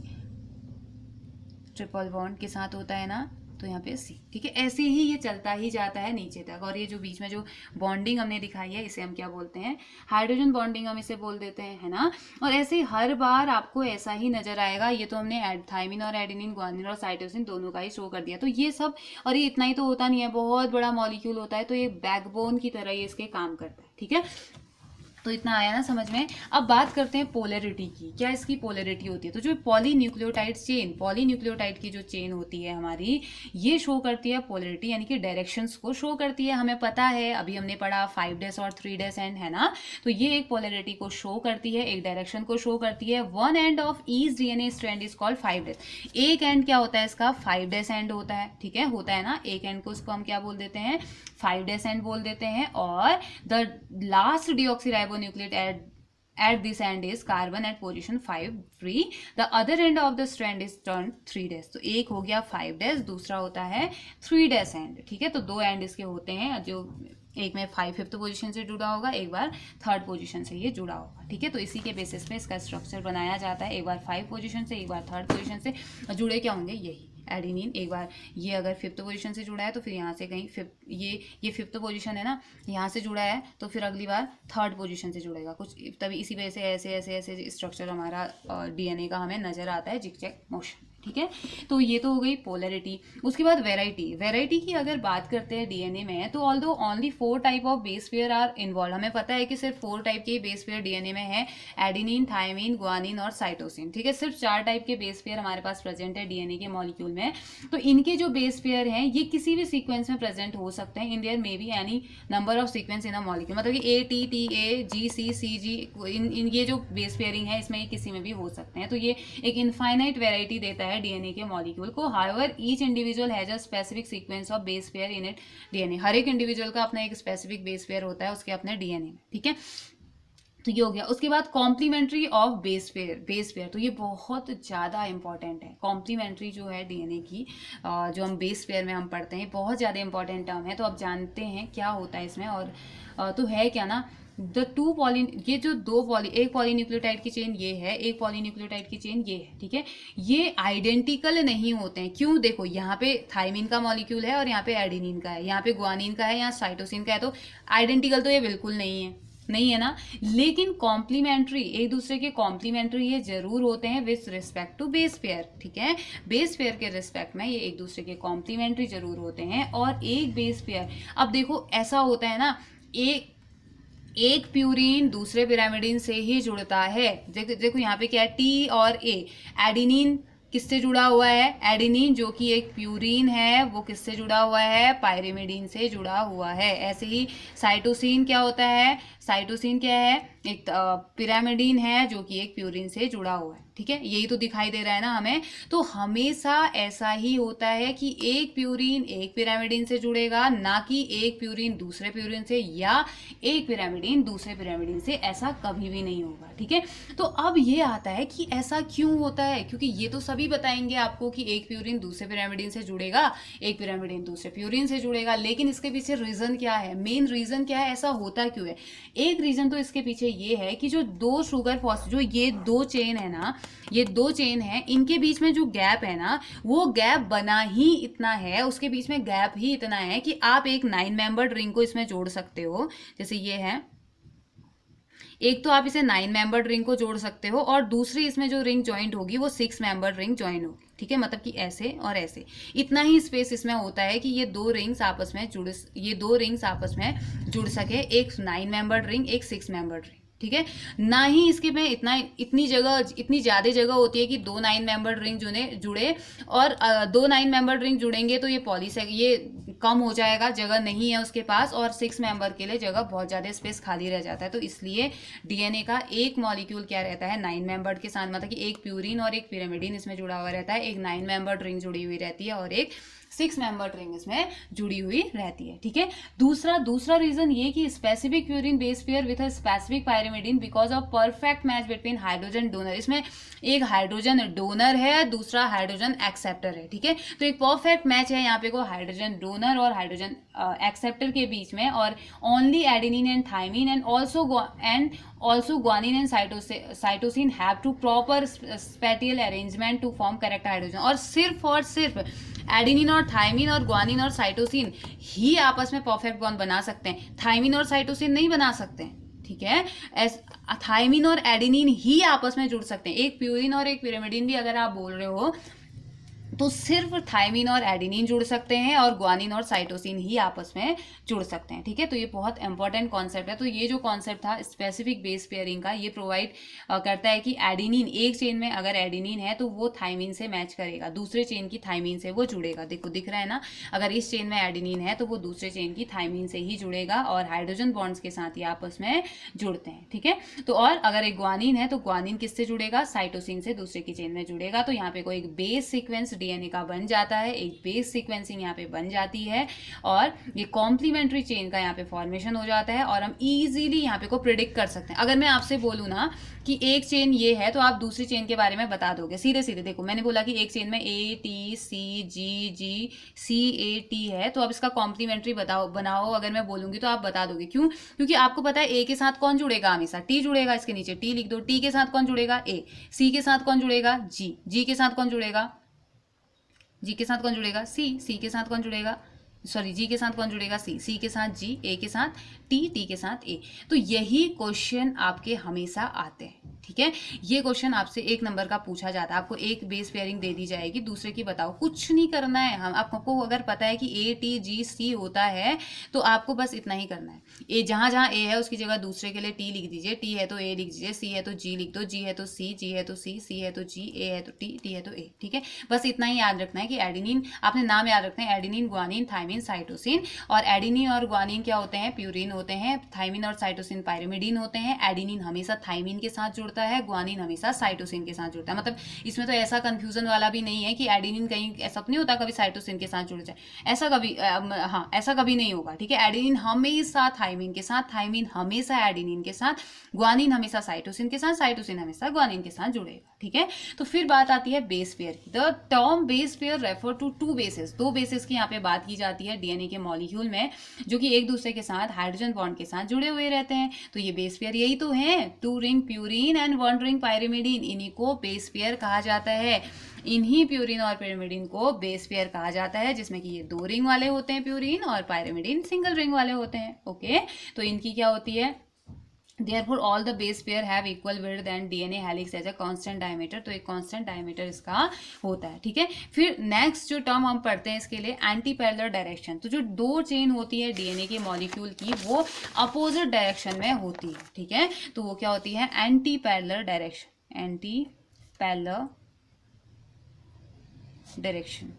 ट्रिपल बॉन्ड के साथ होता है ना, तो यहाँ पे सी, ठीक है। ऐसे ही ये चलता ही जाता है नीचे तक। और ये जो बीच में जो बॉन्डिंग हमने दिखाई है इसे हम क्या बोलते हैं, हाइड्रोजन बॉन्डिंग हम इसे बोल देते हैं, है ना। और ऐसे हर बार आपको ऐसा ही नजर आएगा। ये तो हमने थायमिन और एडेनिन, ग्वानिन और साइटोसिन दोनों का ही शो कर दिया। तो ये सब, और ये इतना ही तो होता नहीं है, बहुत बड़ा मॉलिक्यूल होता है, तो ये बैकबोन की तरह ये इसके काम करता है, ठीक है। तो इतना आया ना समझ में। अब बात करते हैं पोलैरिटी की, क्या इसकी पोलैरिटी होती है। तो जो पॉलीन्यूक्लियोटाइड चेन, पॉलीन्यूक्लियोटाइड की जो चेन होती है हमारी, ये शो करती है पोलैरिटी, यानी कि डायरेक्शंस को शो करती है। हमें पता है, अभी हमने पढ़ा फाइव डेज और थ्री डेज एंड, है ना। तो ये एक पोलैरिटी को शो करती है, एक डायरेक्शन को शो करती है। One end of each DNA strand is called five dash. एक एंड क्या होता है इसका, फाइव डेज एंड होता है, ठीक है, होता है ना। एक एंड को उसको हम क्या बोल देते हैं, फाइव डेज एंड बोल देते हैं। और the last deoxyribonucleotide at at this end is carbon at position five free, the other end of the strand is turned three days। तो एक हो गया five days, दूसरा होता है three days end, ठीक है। तो दो एंड इसके होते हैं, जो एक में फाइव फिफ्थ पोजीशन से जुड़ा होगा, एक बार थर्ड पोजीशन से ये जुड़ा होगा, ठीक है। तो इसी के बेसिस पे इसका स्ट्रक्चर बनाया जाता है, एक बार फाइव पोजीशन से, एक बार थर्ड पोजीशन से। जुड़े क्या होंगे, यही एडेनिन, एक बार ये अगर फिफ्थ पोजीशन से जुड़ा है तो फिर यहाँ से कहीं फिफ्थ, ये ये फिफ्थ पोजीशन है ना, यहाँ से जुड़ा है तो फिर अगली बार थर्ड पोजीशन से जुड़ेगा कुछ, तभी इसी वजह से ऐसे ऐसे ऐसे स्ट्रक्चर हमारा डीएनए का हमें नजर आता है, जिगजैग मोशन, ठीक है। तो ये तो हो गई पोलैरिटी। उसके बाद वेराइटी, वेराइटी की अगर बात करते हैं डीएनए में, तो although only four type of base pair are involve. हमें पता है कि सिर्फ फोर टाइप के बेस पेयर डीएनए में है, एडेनिन, थायमिन, ग्वानिन और साइटोसिन, ठीक है। सिर्फ चार टाइप के बेस पेयर हमारे पास प्रेजेंट है डीएनए के मॉलिक्यूल में। तो इनके जो बेस पेयर हैं ये किसी भी सीक्वेंस में प्रेजेंट हो सकते हैं, in there may be any number of sequence in a molecule, मतलब कि ए टी टी ए जी सी सी जी, इन इन ये जो बेस पेयरिंग है इसमें ये किसी में भी हो सकते हैं। तो ये एक इनफाइनाइट वेराइटी देता है डीएनए के मॉलिक्यूल को। However each individual has a specific sequence of base pair in it DNA. हर एक इंडिविजुअल का अपना एक स्पेसिफिक बेस पेयर होता है उसके अपने डीएनए में, ठीक है। तो ये हो गया। उसके बाद complementary of base pair, base pair तो ये बहुत ज़्यादा इंपॉर्टेंट है। कॉम्प्लीमेंट्री जो है डीएनए की अ, जो हम बेस पेयर में हम पढ़ते हैं, बहुत ज़्यादा इंपॉर्टेंट टर्म है। तो अब जानते हैं क्या होता है इसमें। और अ, तो है क्या ना, द टू पॉली, ये जो दो पॉली, एक पॉलीन्यूक्लियोटाइड की चेन ये है, एक पॉलीन्यूक्लियोटाइड की चेन ये है, ठीक है। ये आइडेंटिकल नहीं होते हैं। क्यों? देखो यहाँ पे थाइमिन का मॉलिक्यूल है और यहाँ पे एडेनिन का है, यहाँ पे ग्वानिन का है, यहाँ साइटोसिन का है। तो आइडेंटिकल तो ये बिल्कुल नहीं है, नहीं है ना। लेकिन कॉम्प्लीमेंट्री, एक दूसरे के कॉम्प्लीमेंट्री ये जरूर होते हैं with respect to base pair, ठीक है। बेस पेयर के रिस्पेक्ट में ये एक दूसरे के कॉम्प्लीमेंट्री जरूर होते हैं। और एक बेस पेयर, अब देखो ऐसा होता है ना, एक एक प्यूरिन दूसरे पिरामिडिन से ही जुड़ता है। देखो देखो यहाँ पे क्या है, टी और ए। एडिनिन किससे जुड़ा हुआ है? एडिनिन जो कि एक प्यूरिन है वो किससे जुड़ा हुआ है? पायरिमिडीन से जुड़ा हुआ है। ऐसे ही साइटोसिन क्या होता है? साइटोसिन क्या है? एक पिरामिडीन है जो कि एक प्यूरिन से जुड़ा हुआ है, ठीक है। यही तो दिखाई दे रहा है ना हमें। तो हमेशा ऐसा ही होता है कि एक प्यूरिन एक पिरामिडीन से जुड़ेगा, ना कि एक प्यूरिन दूसरे प्यूरिन से, या एक पिरामिडीन दूसरे पिरामिडीन से। ऐसा कभी भी नहीं होगा, ठीक है। तो अब ये आता है कि ऐसा क्यों होता है, क्योंकि ये तो सभी बताएंगे आपको कि एक प्यूरिन दूसरे पिरामिडीन से जुड़ेगा, एक पिरामिडीन दूसरे प्यूरिन से जुड़ेगा। लेकिन इसके पीछे रीजन क्या है, मेन रीजन क्या है, ऐसा होता क्यों है? एक रीजन तो इसके पीछे ये है कि जो दो शुगर फॉस्फेट, जो ये दो चेन है ना, ये दो चेन है, इनके बीच में जो गैप है ना, वो गैप बना ही इतना है, उसके बीच में गैप ही इतना है कि आप एक नाइन मेंबर्ड रिंग को इसमें जोड़ सकते हो। जैसे ये है, एक तो आप इसे नाइन मेंबर्ड रिंग को जोड़ सकते हो, और दूसरी इसमें जो रिंग ज्वाइंट होगी वो सिक्स मेंबर्ड रिंग ज्वाइन होगी, ठीक है। मतलब कि ऐसे और ऐसे, इतना ही स्पेस इसमें होता है कि ये दो रिंग्स आपस में जुड़ ये दो रिंग्स आपस में जुड़ सके, एक नाइन मेंबर्ड रिंग, एक सिक्स मेंबर्ड रिंग, ठीक है। ना ही इसके में इतना इतनी जगह, इतनी ज़्यादा जगह होती है कि दो नाइन मेंबर्ड रिंग जुड़े जुड़े और दो नाइन मेंबर्ड रिंग जुड़ेंगे तो ये पॉलीसेक, ये कम हो जाएगा, जगह नहीं है उसके पास, और सिक्स मेंबर के लिए जगह बहुत ज़्यादा स्पेस खाली रह जाता है। तो इसलिए डीएनए का एक मॉलिक्यूल क्या रहता है, नाइन मेंबर्ड के साथ, मतलब कि एक प्यूरिन और एक पिरामिडिन इसमें जुड़ा हुआ रहता है, एक नाइन मेंबर्ड रिंग जुड़ी हुई रहती है और एक सिक्स मेंबर्ड रिंग इसमें जुड़ी हुई रहती है, ठीक है। दूसरा दूसरा रीजन ये कि specific purine base pair with a specific pyrimidine because of perfect match between hydrogen donor. इसमें एक हाइड्रोजन डोनर है, दूसरा हाइड्रोजन एक्सेप्टर है, ठीक है। तो एक परफेक्ट मैच है यहाँ पे को हाइड्रोजन डोनर और हाइड्रोजन एक्सेप्टर के बीच में, और only adenine and thymine and also and also guanine and cytosine have to proper spatial arrangement to form correct hydrogen. और सिर्फ और सिर्फ एडेनिन और थाइमिन और ग्वानिन और साइटोसिन ही आपस में परफेक्ट बॉन्ड बना सकते हैं, थाइमिन और साइटोसिन नहीं बना सकते हैं, ठीक है। थाइमिन और एडेनिन ही आपस में जुड़ सकते हैं। एक प्यूरिन और एक पिरामिडिन भी अगर आप बोल रहे हो तो सिर्फ थाइमिन और एडेनिन जुड़ सकते हैं और ग्वानिन और साइटोसिन ही आपस में जुड़ सकते हैं, ठीक है। तो ये बहुत इंपॉर्टेंट कॉन्सेप्ट है। तो ये जो कॉन्सेप्ट था स्पेसिफिक बेस पेयरिंग का, ये प्रोवाइड करता है कि एडेनिन, एक चेन में अगर एडेनिन है तो वो थाइमिन से मैच करेगा, दूसरे चेन की थाइमिन से वो जुड़ेगा। देखो दिख रहा है ना, अगर इस चेन में एडेनिन है तो वो दूसरे चेन की थाइमिन से ही जुड़ेगा और हाइड्रोजन बॉन्ड्स के साथ ही आपस में जुड़ते हैं, ठीक है। तो और अगर एक ग्वानिन है तो ग्वानिन किससे जुड़ेगा? साइटोसिन से दूसरे की चेन में जुड़ेगा। तो यहाँ पे कोई एक बेस सीक्वेंस डीएनए का बन जाता है, एक बेस सीक्वेंसिंग यहाँ पे बन जाती है, और ये कॉम्प्लीमेंट्री चेन का यहाँ पे फॉर्मेशन हो जाता है, और हम इजीली यहाँ पे को प्रिडिक्ट कर सकते हैं। अगर मैं आपसे बोलूँ ना कि एक चेन ये है तो आप दूसरी चेन के बारे में बता दोगे सीधे सीधे। देखो मैंने बोला कि एक चेन में A T C ji ji C A T है, तो अब इसका कॉम्प्लीमेंट्री बताओ बनाओ, अगर मैं बोलूंगी तो आप बता दोगे। क्यों? क्योंकि आपको पता है ए के साथ कौन जुड़ेगा, हमेशा टी जुड़ेगा, इसके नीचे टी लिख दो। टी के साथ कौन जुड़ेगा? ए। सी के साथ कौन जुड़ेगा? जी। जी के साथ कौन जुड़ेगा? जी के साथ कौन जुड़ेगा? सी। सी के साथ कौन जुड़ेगा? सॉरी जी के साथ कौन जुड़ेगा? सी। सी के साथ जी, ए के साथ टी, टी के साथ ए। तो यही क्वेश्चन आपके हमेशा आते हैं, ठीक है। ये क्वेश्चन आपसे एक नंबर का पूछा जाता है, आपको एक बेस पेयरिंग दे दी जाएगी, दूसरे की बताओ, कुछ नहीं करना है। हम आपको अगर पता है कि ए टी जी सी होता है तो आपको बस इतना ही करना है। ए जहां जहां ए है उसकी जगह दूसरे के लिए टी लिख दीजिए, टी है तो ए लिख दीजिए, सी है तो जी लिख दो, जी है तो सी, जी है तो सी, सी है तो जी, ए है तो टी, टी है तो ए, ठीक है। बस इतना ही याद रखना है कि एडेनिन, आपने नाम याद रखना है, adenine, guanine, thymine thymine, cytosine, और एडेनिन और ग्वानिन क्या होते हैं, प्यूरिन होते हैं, थायमिन और साइटोसिन पायरिमिडीन होते हैं। एडेनिन हमेशा थायमिन के साथ जुड़ता है, ग्वानिन हमेशा साइटोसिन के साथ जुड़ता है। मतलब इसमें तो ऐसा कंफ्यूजन वाला भी नहीं है कि एडेनिन कहीं ऐसा नहीं होता कभी साइटोसिन के साथ जुड़ जाए, ऐसा कभी हाँ ऐसा कभी नहीं होगा, ठीक है। एडेनिन हमेशा थायमिन के साथ, थायमिन हमेशा एडेनिन के साथ, ग्वानिन हमेशा साइटोसिन के साथ, साइटोसिन हमेशा ग्वानिन के साथ जुड़ेगा, ठीक है। तो फिर बात आती है बेस पेयर की। The term base pair refer to two bases, दो बेसेस की यहाँ पे बात की जाती है डीएनए के मॉलिक्यूल में, जो कि एक दूसरे के साथ हाइड्रोजन बॉन्ड के साथ जुड़े हुए रहते हैं। तो ये बेस पेयर यही तो है, two ring purine and one ring pyrimidine, इन्हीं को बेस पेयर कहा जाता है। इन्हीं प्यूरिन और पायरिमिडीन को बेस पेयर कहा जाता है, जिसमें कि ये दो रिंग वाले होते हैं प्यूरिन, और पायरिमिडीन सिंगल रिंग वाले होते हैं। ओके, तो इनकी क्या होती है, Therefore all the base pair have equal width and D N A helix as a constant diameter, तो एक constant diameter इसका होता है, ठीक है। फिर नेक्स्ट जो टर्म हम पढ़ते हैं इसके लिए एंटी पैरेलल डायरेक्शन। तो जो दो चेन होती है डीएनए के मॉलिक्यूल की वो अपोजिट डायरेक्शन में होती है, ठीक है। तो वो क्या होती है, antiparallel direction, antiparallel direction.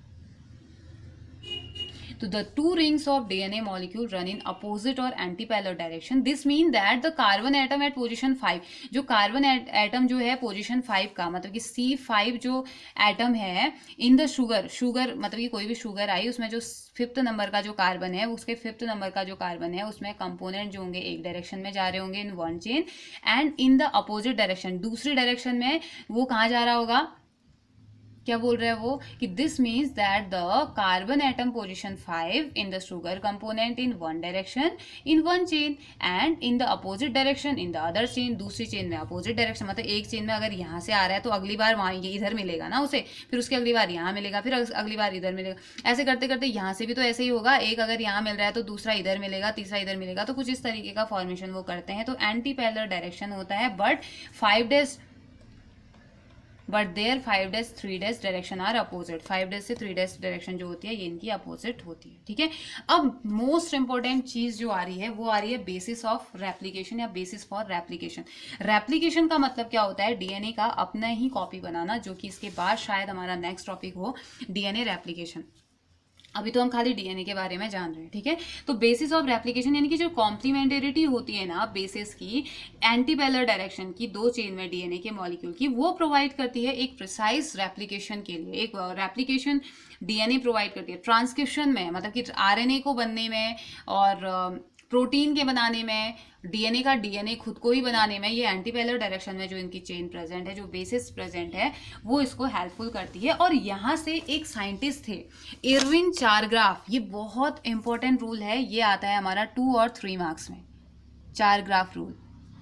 So the two rings of D N A molecule run in opposite or anti-parallel direction. This means that the carbon atom at position five, जो कार्बन एटम जो है position five का, मतलब कि सी five जो atom है इन the sugar, sugar मतलब कि कोई भी शुगर आई उसमें जो फिफ्थ नंबर का जो कार्बन है, उसके फिफ्थ नंबर का जो कार्बन है उसमें कंपोनेंट जो होंगे एक डायरेक्शन में जा रहे होंगे in one chain, and in the opposite direction, दूसरी डायरेक्शन में वो कहाँ जा रहा होगा, क्या बोल रहा है वो कि this means that the carbon atom position five in the sugar component in one direction in one chain and in the opposite direction in the other chain, दूसरी चेन में अपोजिट डायरेक्शन, मतलब एक चेन में अगर यहाँ से आ रहा है तो अगली बार वहाँ ये इधर मिलेगा ना उसे, फिर उसके अगली बार यहाँ मिलेगा, फिर अगली बार इधर मिलेगा, ऐसे करते करते यहाँ से भी तो ऐसे ही होगा, एक अगर यहाँ मिल रहा है तो दूसरा इधर मिलेगा, तीसरा इधर मिलेगा, तो कुछ इस तरीके का फॉर्मेशन वो करते हैं। तो एंटी पैरेलल डायरेक्शन होता है, but five days but their five days three days direction are opposite, five days से थ्री डेज डायरेक्शन जो होती है ये इनकी अपोजिट होती है, ठीक है। अब मोस्ट इंपॉर्टेंट चीज जो आ रही है वो आ रही है बेसिस ऑफ रेप्लिकेशन या बेसिस फॉर रेप्लिकेशन। रेप्लिकेशन का मतलब क्या होता है, डीएनए का अपना ही कॉपी बनाना, जो कि इसके बाद शायद हमारा नेक्स्ट टॉपिक हो डीएनए रेप्लिकेशन। अभी तो हम खाली डीएनए के बारे में जान रहे हैं, ठीक है। तो बेसिस ऑफ रेप्लिकेशन यानी कि जो कॉम्प्लीमेंटेरिटी होती है ना बेसिस की एंटी पैरेलल डायरेक्शन की दो चेन में डीएनए के मॉलिक्यूल की, वो प्रोवाइड करती है एक प्रिसाइज रेप्लिकेशन के लिए, एक रेप्लिकेशन डीएनए प्रोवाइड करती है ट्रांसक्रिप्शन में, मतलब कि आरएनए को बनने में और प्रोटीन के बनाने में, डीएनए का डीएनए खुद को ही बनाने में, ये एंटी पैरेलल डायरेक्शन में जो इनकी चेन प्रेजेंट है, जो बेसिस प्रेजेंट है, वो इसको हेल्पफुल करती है। और यहाँ से एक साइंटिस्ट थे इरविन चारग्राफ, ये बहुत इंपॉर्टेंट रूल है, ये आता है हमारा टू और थ्री मार्क्स में, चारग्राफ रूल,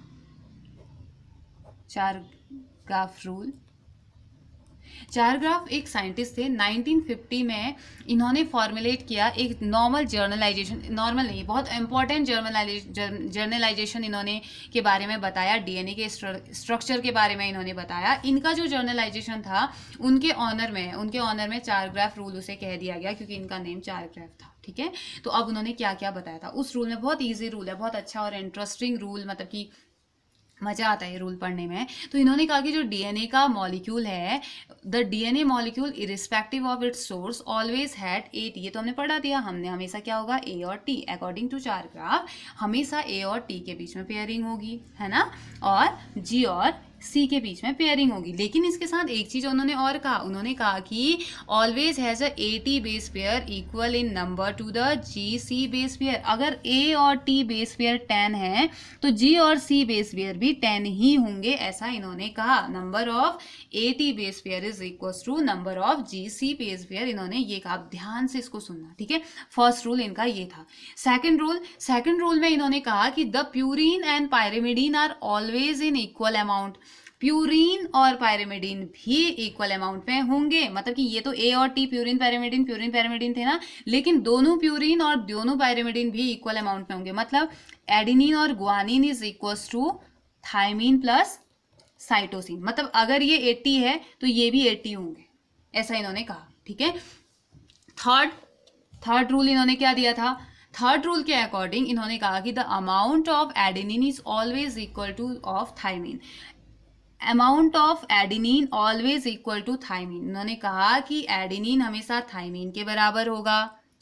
चारग्राफ रूल। चारग्राफ एक साइंटिस्ट थे, नाइनटीन फिफ्टी में इन्होंने फॉर्मुलेट किया एक नॉर्मल जर्नलाइजेशन, नॉर्मल नहीं बहुत इंपॉर्टेंट जर्नलाइजेशन इन्होंने के बारे में बताया, डीएनए के स्ट्रक्चर के बारे में इन्होंने बताया। इनका जो जर्नलाइजेशन था उनके ऑनर में उनके ऑनर में चारग्राफ रूल उसे कह दिया गया, क्योंकि इनका नेम चारग्राफ था, ठीक है। तो अब उन्होंने क्या क्या बताया था उस रूल में, बहुत ईजी रूल है, बहुत अच्छा और इंटरेस्टिंग रूल, मतलब कि मजा आता है रूल पढ़ने में। तो इन्होंने कहा कि जो डीएनए का मॉलिक्यूल है, the DNA molecule irrespective of its source always had A T, ये तो हमने पढ़ा दिया, हमने हमेशा क्या होगा ए और टी, अकॉर्डिंग टू चारग्राफ हमेशा ए और टी के बीच में पेयरिंग होगी, है ना, और जी और सी के बीच में पेयरिंग होगी। लेकिन इसके साथ एक चीज उन्होंने और कहा, उन्होंने कहा कि always has a A T base pair equal in number to the G C base pair. अगर ए और टी बेस पेयर टेन है तो जी और सी बेस पेयर भी टेन ही होंगे, ऐसा इन्होंने कहा। Number of A T base pair is equal to number of G C base pair, इन्होंने ये कहा। ध्यान से इसको सुनना, ठीक है। फर्स्ट रूल इनका ये था। सेकंड रूल सेकंड रूल में इन्होंने कहा कि the purine and pyrimidine are always in equal amount, purine और पायरिमिडीन भी इक्वल अमाउंट में होंगे। मतलब कि ये तो ए और T purine pyrimidine purine pyrimidine थे ना, लेकिन दोनों प्यूरिन और दोनों पायरिमिडीन भी इक्वल अमाउंट में होंगे। मतलब एडेनिन और guanine is equal to thymine plus cytosine, मतलब अगर ये अस्सी है तो ये भी अस्सी होंगे, ऐसा इन्होंने कहा, ठीक है। थर्ड थर्ड रूल इन्होंने क्या दिया था, थर्ड रूल के अकॉर्डिंग इन्होंने कहा कि the amount of adenine is always equal to of thymine, amount of adenine always equal to thymine. उन्होंने कहा कि एडेनिन हमेशा थायमिन के बराबर होगा,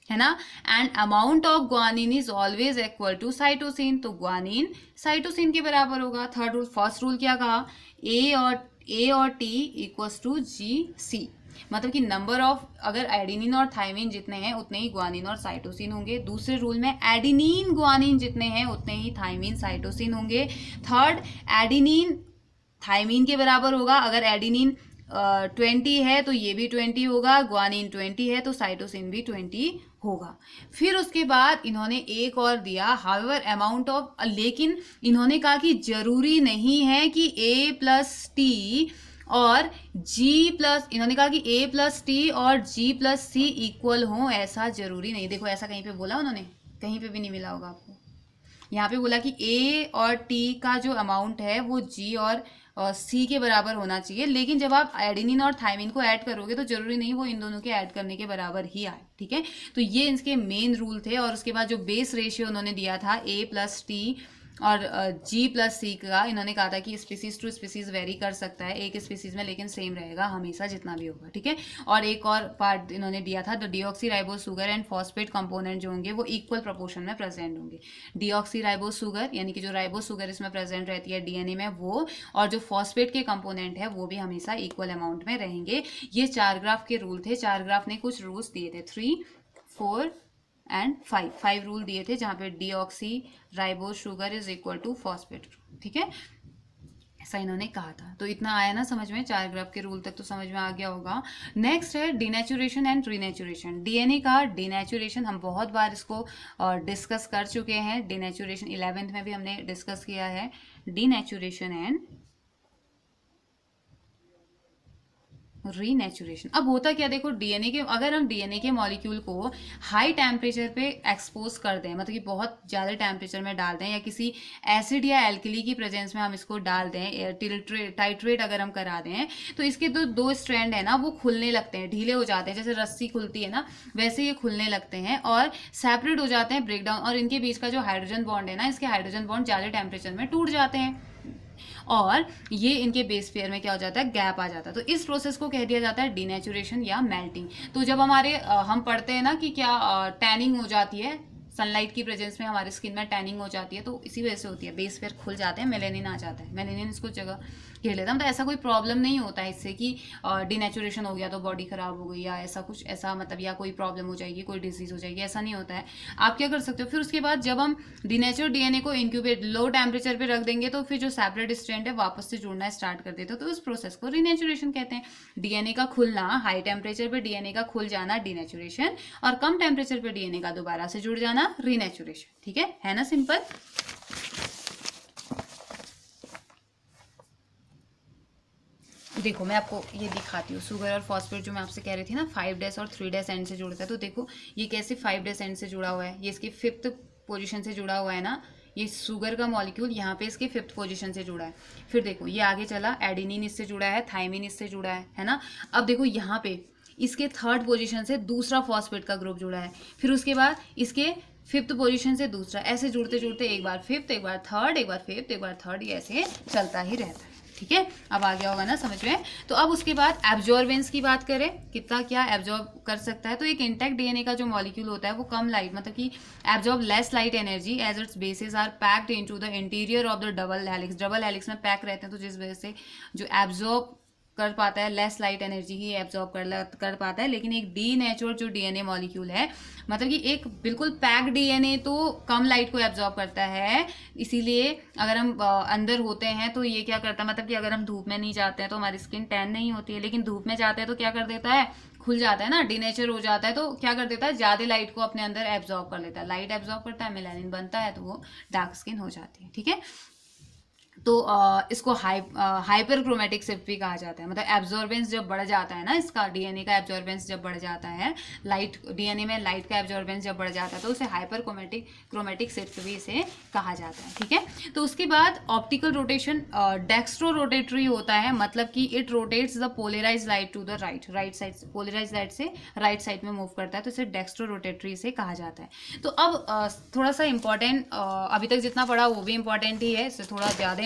है ना, and amount of guanine is always equal to cytosine, तो ग्वानिन साइटोसिन के बराबर होगा। थर्ड रूल, फर्स्ट रूल क्या कहा, ए और ए और T equals to G C, मतलब कि नंबर ऑफ, अगर एडिनिन और थाइमिन जितने हैं उतने ही ग्वानिन और साइटोसिन होंगे। दूसरे रूल में एडिनिन ग्वानिन जितने हैं उतने ही थाइमिन साइटोसिन होंगे। थर्ड, एडिनिन थाइमिन के बराबर होगा, अगर एडिनिन ट्वेंटी uh, है तो ये भी ट्वेंटी होगा, ग्वानिन ट्वेंटी है तो साइटोसिन भी ट्वेंटी होगा। फिर उसके बाद इन्होंने एक और दिया, हाउएवर अमाउंट ऑफ, लेकिन इन्होंने कहा कि जरूरी नहीं है कि ए प्लस टी और G प्लस, इन्होंने कहा कि A प्लस टी और G प्लस सी इक्वल हो, ऐसा जरूरी नहीं। देखो ऐसा कहीं पे बोला उन्होंने, कहीं पे भी नहीं मिला होगा आपको। यहाँ पे बोला कि A और T का जो अमाउंट है वो G और सी के बराबर होना चाहिए, लेकिन जब आप एडेनिन और थाइमिन को ऐड करोगे तो जरूरी नहीं वो इन दोनों के ऐड करने के बराबर ही आए, ठीक है। तो ये इनके मेन रूल थे। और उसके बाद जो बेस रेशियो उन्होंने दिया था ए प्लस टी और जी प्लस सी का, इन्होंने कहा था कि स्पीसीज टू स्पीसीज वेरी कर सकता है एक स्पीसीज में, लेकिन सेम रहेगा हमेशा जितना भी होगा, ठीक है। और एक और पार्ट इन्होंने दिया था, the deoxyribose sugar and phosphate component जो होंगे वो इक्वल प्रोपोर्शन में प्रेजेंट होंगे। डीऑक्सीराइबोस शुगर यानी कि जो राइबोस शुगर इसमें प्रेजेंट रहती है डीएनए में वो, और जो फॉस्फेट के कंपोनेंट है वो भी हमेशा इक्वल अमाउंट में रहेंगे। ये चार ग्राफ के रूल थे। चार ग्राफ ने कुछ रूल्स दिए थे, three four and five, five rule दिए थे, जहाँ पे deoxyribose sugar is equal to phosphate, ठीक है, ऐसा इन्होंने कहा था। तो इतना आया ना समझ में, चार ग्राफ के रूल तक तो समझ में आ गया होगा। नेक्स्ट है डीनेचुरेशन एंड रीनेचुरेशन। डीएनए का डीनेचुरेशन हम बहुत बार इसको डिस्कस कर चुके हैं, डीनेचुरेशन इलेवेंथ में भी हमने डिस्कस किया है। Denaturation and renaturation. अब होता क्या, देखो डीएनए के, अगर हम डीएनए के मॉलिक्यूल को हाई टेम्परेचर पे एक्सपोज कर दें, मतलब कि बहुत ज़्यादा टेम्परेचर में डाल दें, या किसी एसिड या एल्कली की प्रेजेंस में हम इसको डाल दें, टाइट्रेट अगर हम करा दें, तो इसके दो दो स्ट्रैंड है ना वो खुलने लगते हैं, ढीले हो जाते हैं, जैसे रस्सी खुलती है ना वैसे ये खुलने लगते हैं और सेपरेट हो जाते हैं, ब्रेकडाउन, और इनके बीच का जो हाइड्रोजन बॉन्ड है ना, इसके हाइड्रोजन बॉन्ड ज़्यादा टेम्परेचर में टूट जाते हैं और ये इनके बेस पेयर में क्या हो जाता है, गैप आ जाता है। तो इस प्रोसेस को कह दिया जाता है डीनेचुरेशन या मेल्टिंग। तो जब हमारे हम पढ़ते हैं ना कि क्या टैनिंग हो जाती है, सनलाइट की प्रेजेंस में हमारी स्किन में टैनिंग हो जाती है, तो इसी वजह से होती है, बेस पेयर खुल जाते हैं, मेलेनिन आ जाता है, मेलेनिन इसको जगह घेर लेता है। तो ऐसा कोई प्रॉब्लम नहीं होता है इससे कि डीनेचुरेशन हो गया तो बॉडी खराब हो गई या ऐसा कुछ, ऐसा मतलब या कोई प्रॉब्लम हो जाएगी, कोई डिजीज हो जाएगी, ऐसा नहीं होता है। आप क्या कर सकते हो, फिर उसके बाद जब हम डीनेचुर डीएनए को इंक्यूबेट लो टेम्परेचर पे रख देंगे तो फिर जो सेपरेट स्ट्रैंड है वापस से जुड़ना स्टार्ट कर देते हो, तो उस प्रोसेस को रीनेचुरेशन कहते हैं। डीएनए का खुलना, हाई टेम्परेचर पे डीएनए का खुल जाना डीनेचुरेशन, और कम टेम्परेचर पे डीएनए का दोबारा से जुड़ जाना रीनेचुरेशन, ठीक है है ना, सिंपल। देखो मैं आपको ये दिखाती हूँ, शुगर और फॉस्फेट जो मैं आपसे कह रही थी ना, फाइव डेज और थ्री डेज एंड से जुड़ता है। तो देखो ये कैसे फाइव डेज एंड से जुड़ा हुआ है, ये इसकी फिफ्थ पोजीशन से जुड़ा हुआ है ना, ये शुगर का मॉलिक्यूल यहाँ पे इसकी फिफ्थ पोजीशन से जुड़ा है। फिर देखो ये आगे चला, एडिनिन इससे जुड़ा है, थाइमिन इससे जुड़ा है, है ना। अब देखो यहाँ पे इसके थर्ड पोजीशन से दूसरा फॉस्फेट का ग्रुप जुड़ा है, फिर उसके बाद इसके फिफ्थ पोजीशन से दूसरा, ऐसे जुड़ते जुड़ते एक बार फिफ्थ, एक बार थर्ड, एक बार फिफ्थ, एक बार थर्ड, ये ऐसे चलता ही रहता है, ठीक है। अब आ गया होगा ना समझ में। तो अब उसके बाद एब्जॉर्बेंस की बात करें, कितना क्या एब्जॉर्ब कर सकता है, तो एक इंटैक्ट डीएनए का जो मॉलिक्यूल होता है वो कम लाइट, मतलब कि absorb less light energy as its bases are packed into the interior of the double helix. Double helix में पैक रहते हैं, तो जिस वजह से जो एब्जॉर्ब कर पाता है, लेस लाइट एनर्जी ही एब्जॉर्ब कर कर पाता है। लेकिन एक डीनेचुर्ड जो डीएनए मॉलिक्यूल है, मतलब कि एक बिल्कुल पैक्ड डीएनए तो कम लाइट को एब्जॉर्ब करता है, इसीलिए अगर हम अंदर होते हैं तो ये क्या करता है, मतलब कि अगर हम धूप में नहीं जाते हैं तो हमारी स्किन टैन नहीं होती है, लेकिन धूप में जाते हैं तो क्या कर देता है, खुल जाता है ना, डीनेचर हो जाता है, तो क्या कर देता है, ज्यादा लाइट को अपने अंदर एब्जॉर्ब कर लेता है, लाइट एब्जॉर्ब करता है, मेलानिन बनता है, तो वो डार्क स्किन हो जाती है, ठीक है। तो आ, इसको हाई हाइपर क्रोमेटिक शिफ्ट भी कहा जाता है, मतलब एब्जॉर्बेंस जब बढ़ जाता है ना इसका, डीएनए का एब्जॉर्बेंस जब बढ़ जाता है, लाइट डीएनए में लाइट का एब्जॉर्बेंस जब बढ़ जाता है तो उसे हाइपर क्रोमेटिक क्रोमेटिक शिफ्ट भी इसे कहा जाता है, ठीक है। तो उसके बाद ऑप्टिकल रोटेशन डेक्स्ट्रो रोटेटरी होता है, मतलब कि it rotates the polarize light to the right, right side से पोलराइज लाइट से राइट साइड में मूव करता है, तो इसे डेक्स्ट्रो रोटेटरी से कहा जाता है। तो अब आ, थोड़ा सा इंपॉर्टेंट, अभी तक जितना पढ़ा वो भी इंपॉर्टेंट ही है, इससे थोड़ा ज़्यादा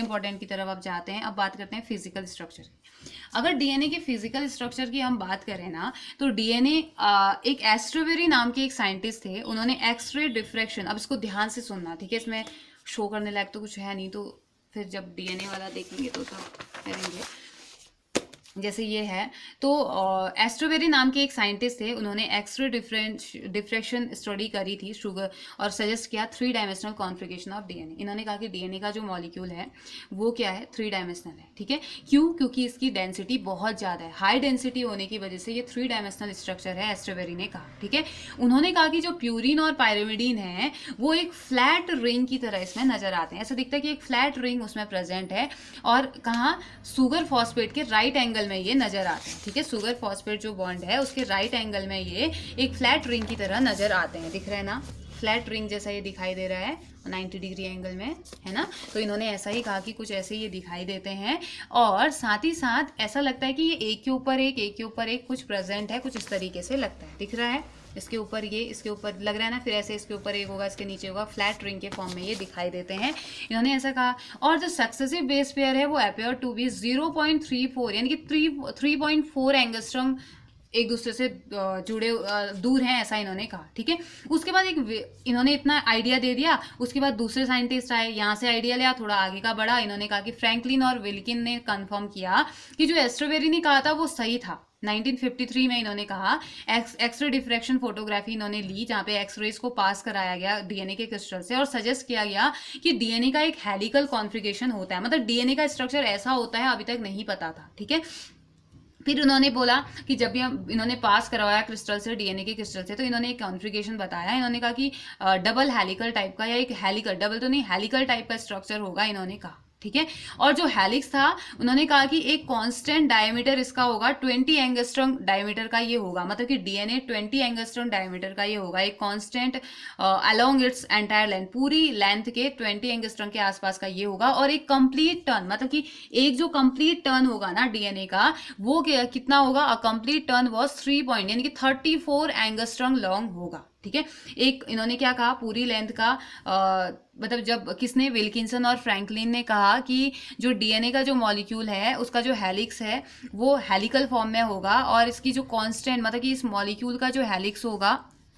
इंपॉर्टेंट की तरफ अब जाते हैं। अब बात करते हैं फिजिकल स्ट्रक्चर। अगर डीएनए के फिजिकल स्ट्रक्चर की हम बात करें ना, तो डीएनए एक एस्ट्रोवेरी नाम के एक साइंटिस्ट थे, उन्होंने एक्सरे डिफ्रैक्शन, अब इसको ध्यान से सुनना, ठीक है, इसमें शो करने लायक तो कुछ है नहीं, तो फिर जब डीएनए वाला देखेंगे तो सब करेंगे। जैसे ये है, तो एस्ट्रोवेरी नाम के एक साइंटिस्ट थे, उन्होंने एक्सरे डिफरेंस डिफ्रैक्शन स्टडी करी थी शुगर और सजेस्ट किया three dimensional configuration of DNA. इन्होंने कहा कि डीएनए का जो मॉलिक्यूल है वो क्या है, थ्री डायमेंशनल है, ठीक है। क्यों? क्योंकि इसकी डेंसिटी बहुत ज़्यादा है, हाई डेंसिटी होने की वजह से ये थ्री डायमेंशनल स्ट्रक्चर है, एस्ट्रोवेरी ने कहा, ठीक है। उन्होंने कहा कि जो प्यूरिन और पायरिमिडीन है वो एक फ्लैट रिंग की तरह इसमें नजर आते हैं। ऐसा दिखता है कि एक फ्लैट रिंग उसमें प्रेजेंट है, और कहाँ, सुगर फॉस्फेट के राइट एंगल में ये नजर आते हैं, ठीक है। सुगर फॉस्फेट जो बॉन्ड है उसके राइट एंगल में ये एक फ्लैट रिंग की तरह नजर आते हैं, दिख रहे हैं ना, फ्लैट रिंग जैसा ये दिखाई दे रहा है नाइन्टी डिग्री एंगल में, है ना। तो इन्होंने ऐसा ही कहा कि कुछ ऐसे ये दिखाई देते हैं, और साथ ही साथ ऐसा लगता है कि ये एक के ऊपर एक एक के ऊपर एक कुछ प्रेजेंट है, कुछ इस तरीके से लगता है, दिख रहा है, इसके ऊपर ये, इसके ऊपर लग रहा है ना, फिर ऐसे इसके ऊपर एक होगा, इसके नीचे होगा, फ्लैट रिंग के फॉर्म में ये दिखाई देते हैं, इन्होंने ऐसा कहा। और जो सक्सेसिव बेस पेयर है वो appear to be zero point three four यानी कि three three point four angstrom एक दूसरे से जुड़े दूर हैं, ऐसा इन्होंने कहा, ठीक है। उसके बाद एक इन्होंने इतना आइडिया दे दिया, उसके बाद दूसरे साइंटिस्ट आए, यहाँ से आइडिया लिया, थोड़ा आगे का बढ़ा, इन्होंने कहा कि फ्रैंकलिन और विल्किन ने कंफर्म किया कि जो एस्ट्रोवेरी ने कहा था वो सही था। नाइनटीन फिफ्टी थ्री में इन्होंने कहा, एक्स एक्सरे डिफ्रैक्शन फोटोग्राफी इन्होंने ली, जहाँ पे एक्सरेज को पास कराया गया डीएनए के क्रिस्टल से, और सजेस्ट किया गया कि डीएनए का एक हेलिकल कॉन्फ़िगरेशन होता है, मतलब डीएनए का स्ट्रक्चर ऐसा होता है, अभी तक नहीं पता था, ठीक है। फिर उन्होंने बोला कि जब भी हम इन्होंने पास करवाया क्रिस्टल से, डीएनए के क्रिस्टल से, तो इन्होंने एक कॉन्फ़िगरेशन बताया, इन्होंने कहा कि डबल हेलिकल टाइप का, या एक हेलिकल, डबल तो नहीं, हेलिकल टाइप का स्ट्रक्चर होगा, इन्होंने कहा, ठीक है। और जो हेलिक्स था, उन्होंने कहा कि एक कांस्टेंट डायमीटर इसका होगा, ट्वेंटी एंगस्ट्रॉम डायमीटर का ये होगा, मतलब कि डीएनए ट्वेंटी एंगस्ट्रॉम डायमीटर का ये होगा, एक constant along its entire length, पूरी लेंथ के ट्वेंटी एंगस्ट्रॉम के आसपास का ये होगा, और एक कंप्लीट टर्न, मतलब कि एक जो कंप्लीट टर्न होगा ना डीएनए का, वो कितना होगा, a complete turn was three point यानी कि थर्टी फोर एंगस्ट्रॉम लॉन्ग होगा, ठीक है। एक इन्होंने क्या कहा, पूरी लेंथ का, आ, मतलब जब किसने, विल्किंसन और फ्रैंकलिन ने कहा कि जो डीएनए का जो मॉलिक्यूल है उसका जो हेलिक्स है वो हेलिकल फॉर्म में होगा, और इसकी जो कांस्टेंट, मतलब कि इस मॉलिक्यूल का जो हेलिक्स होगा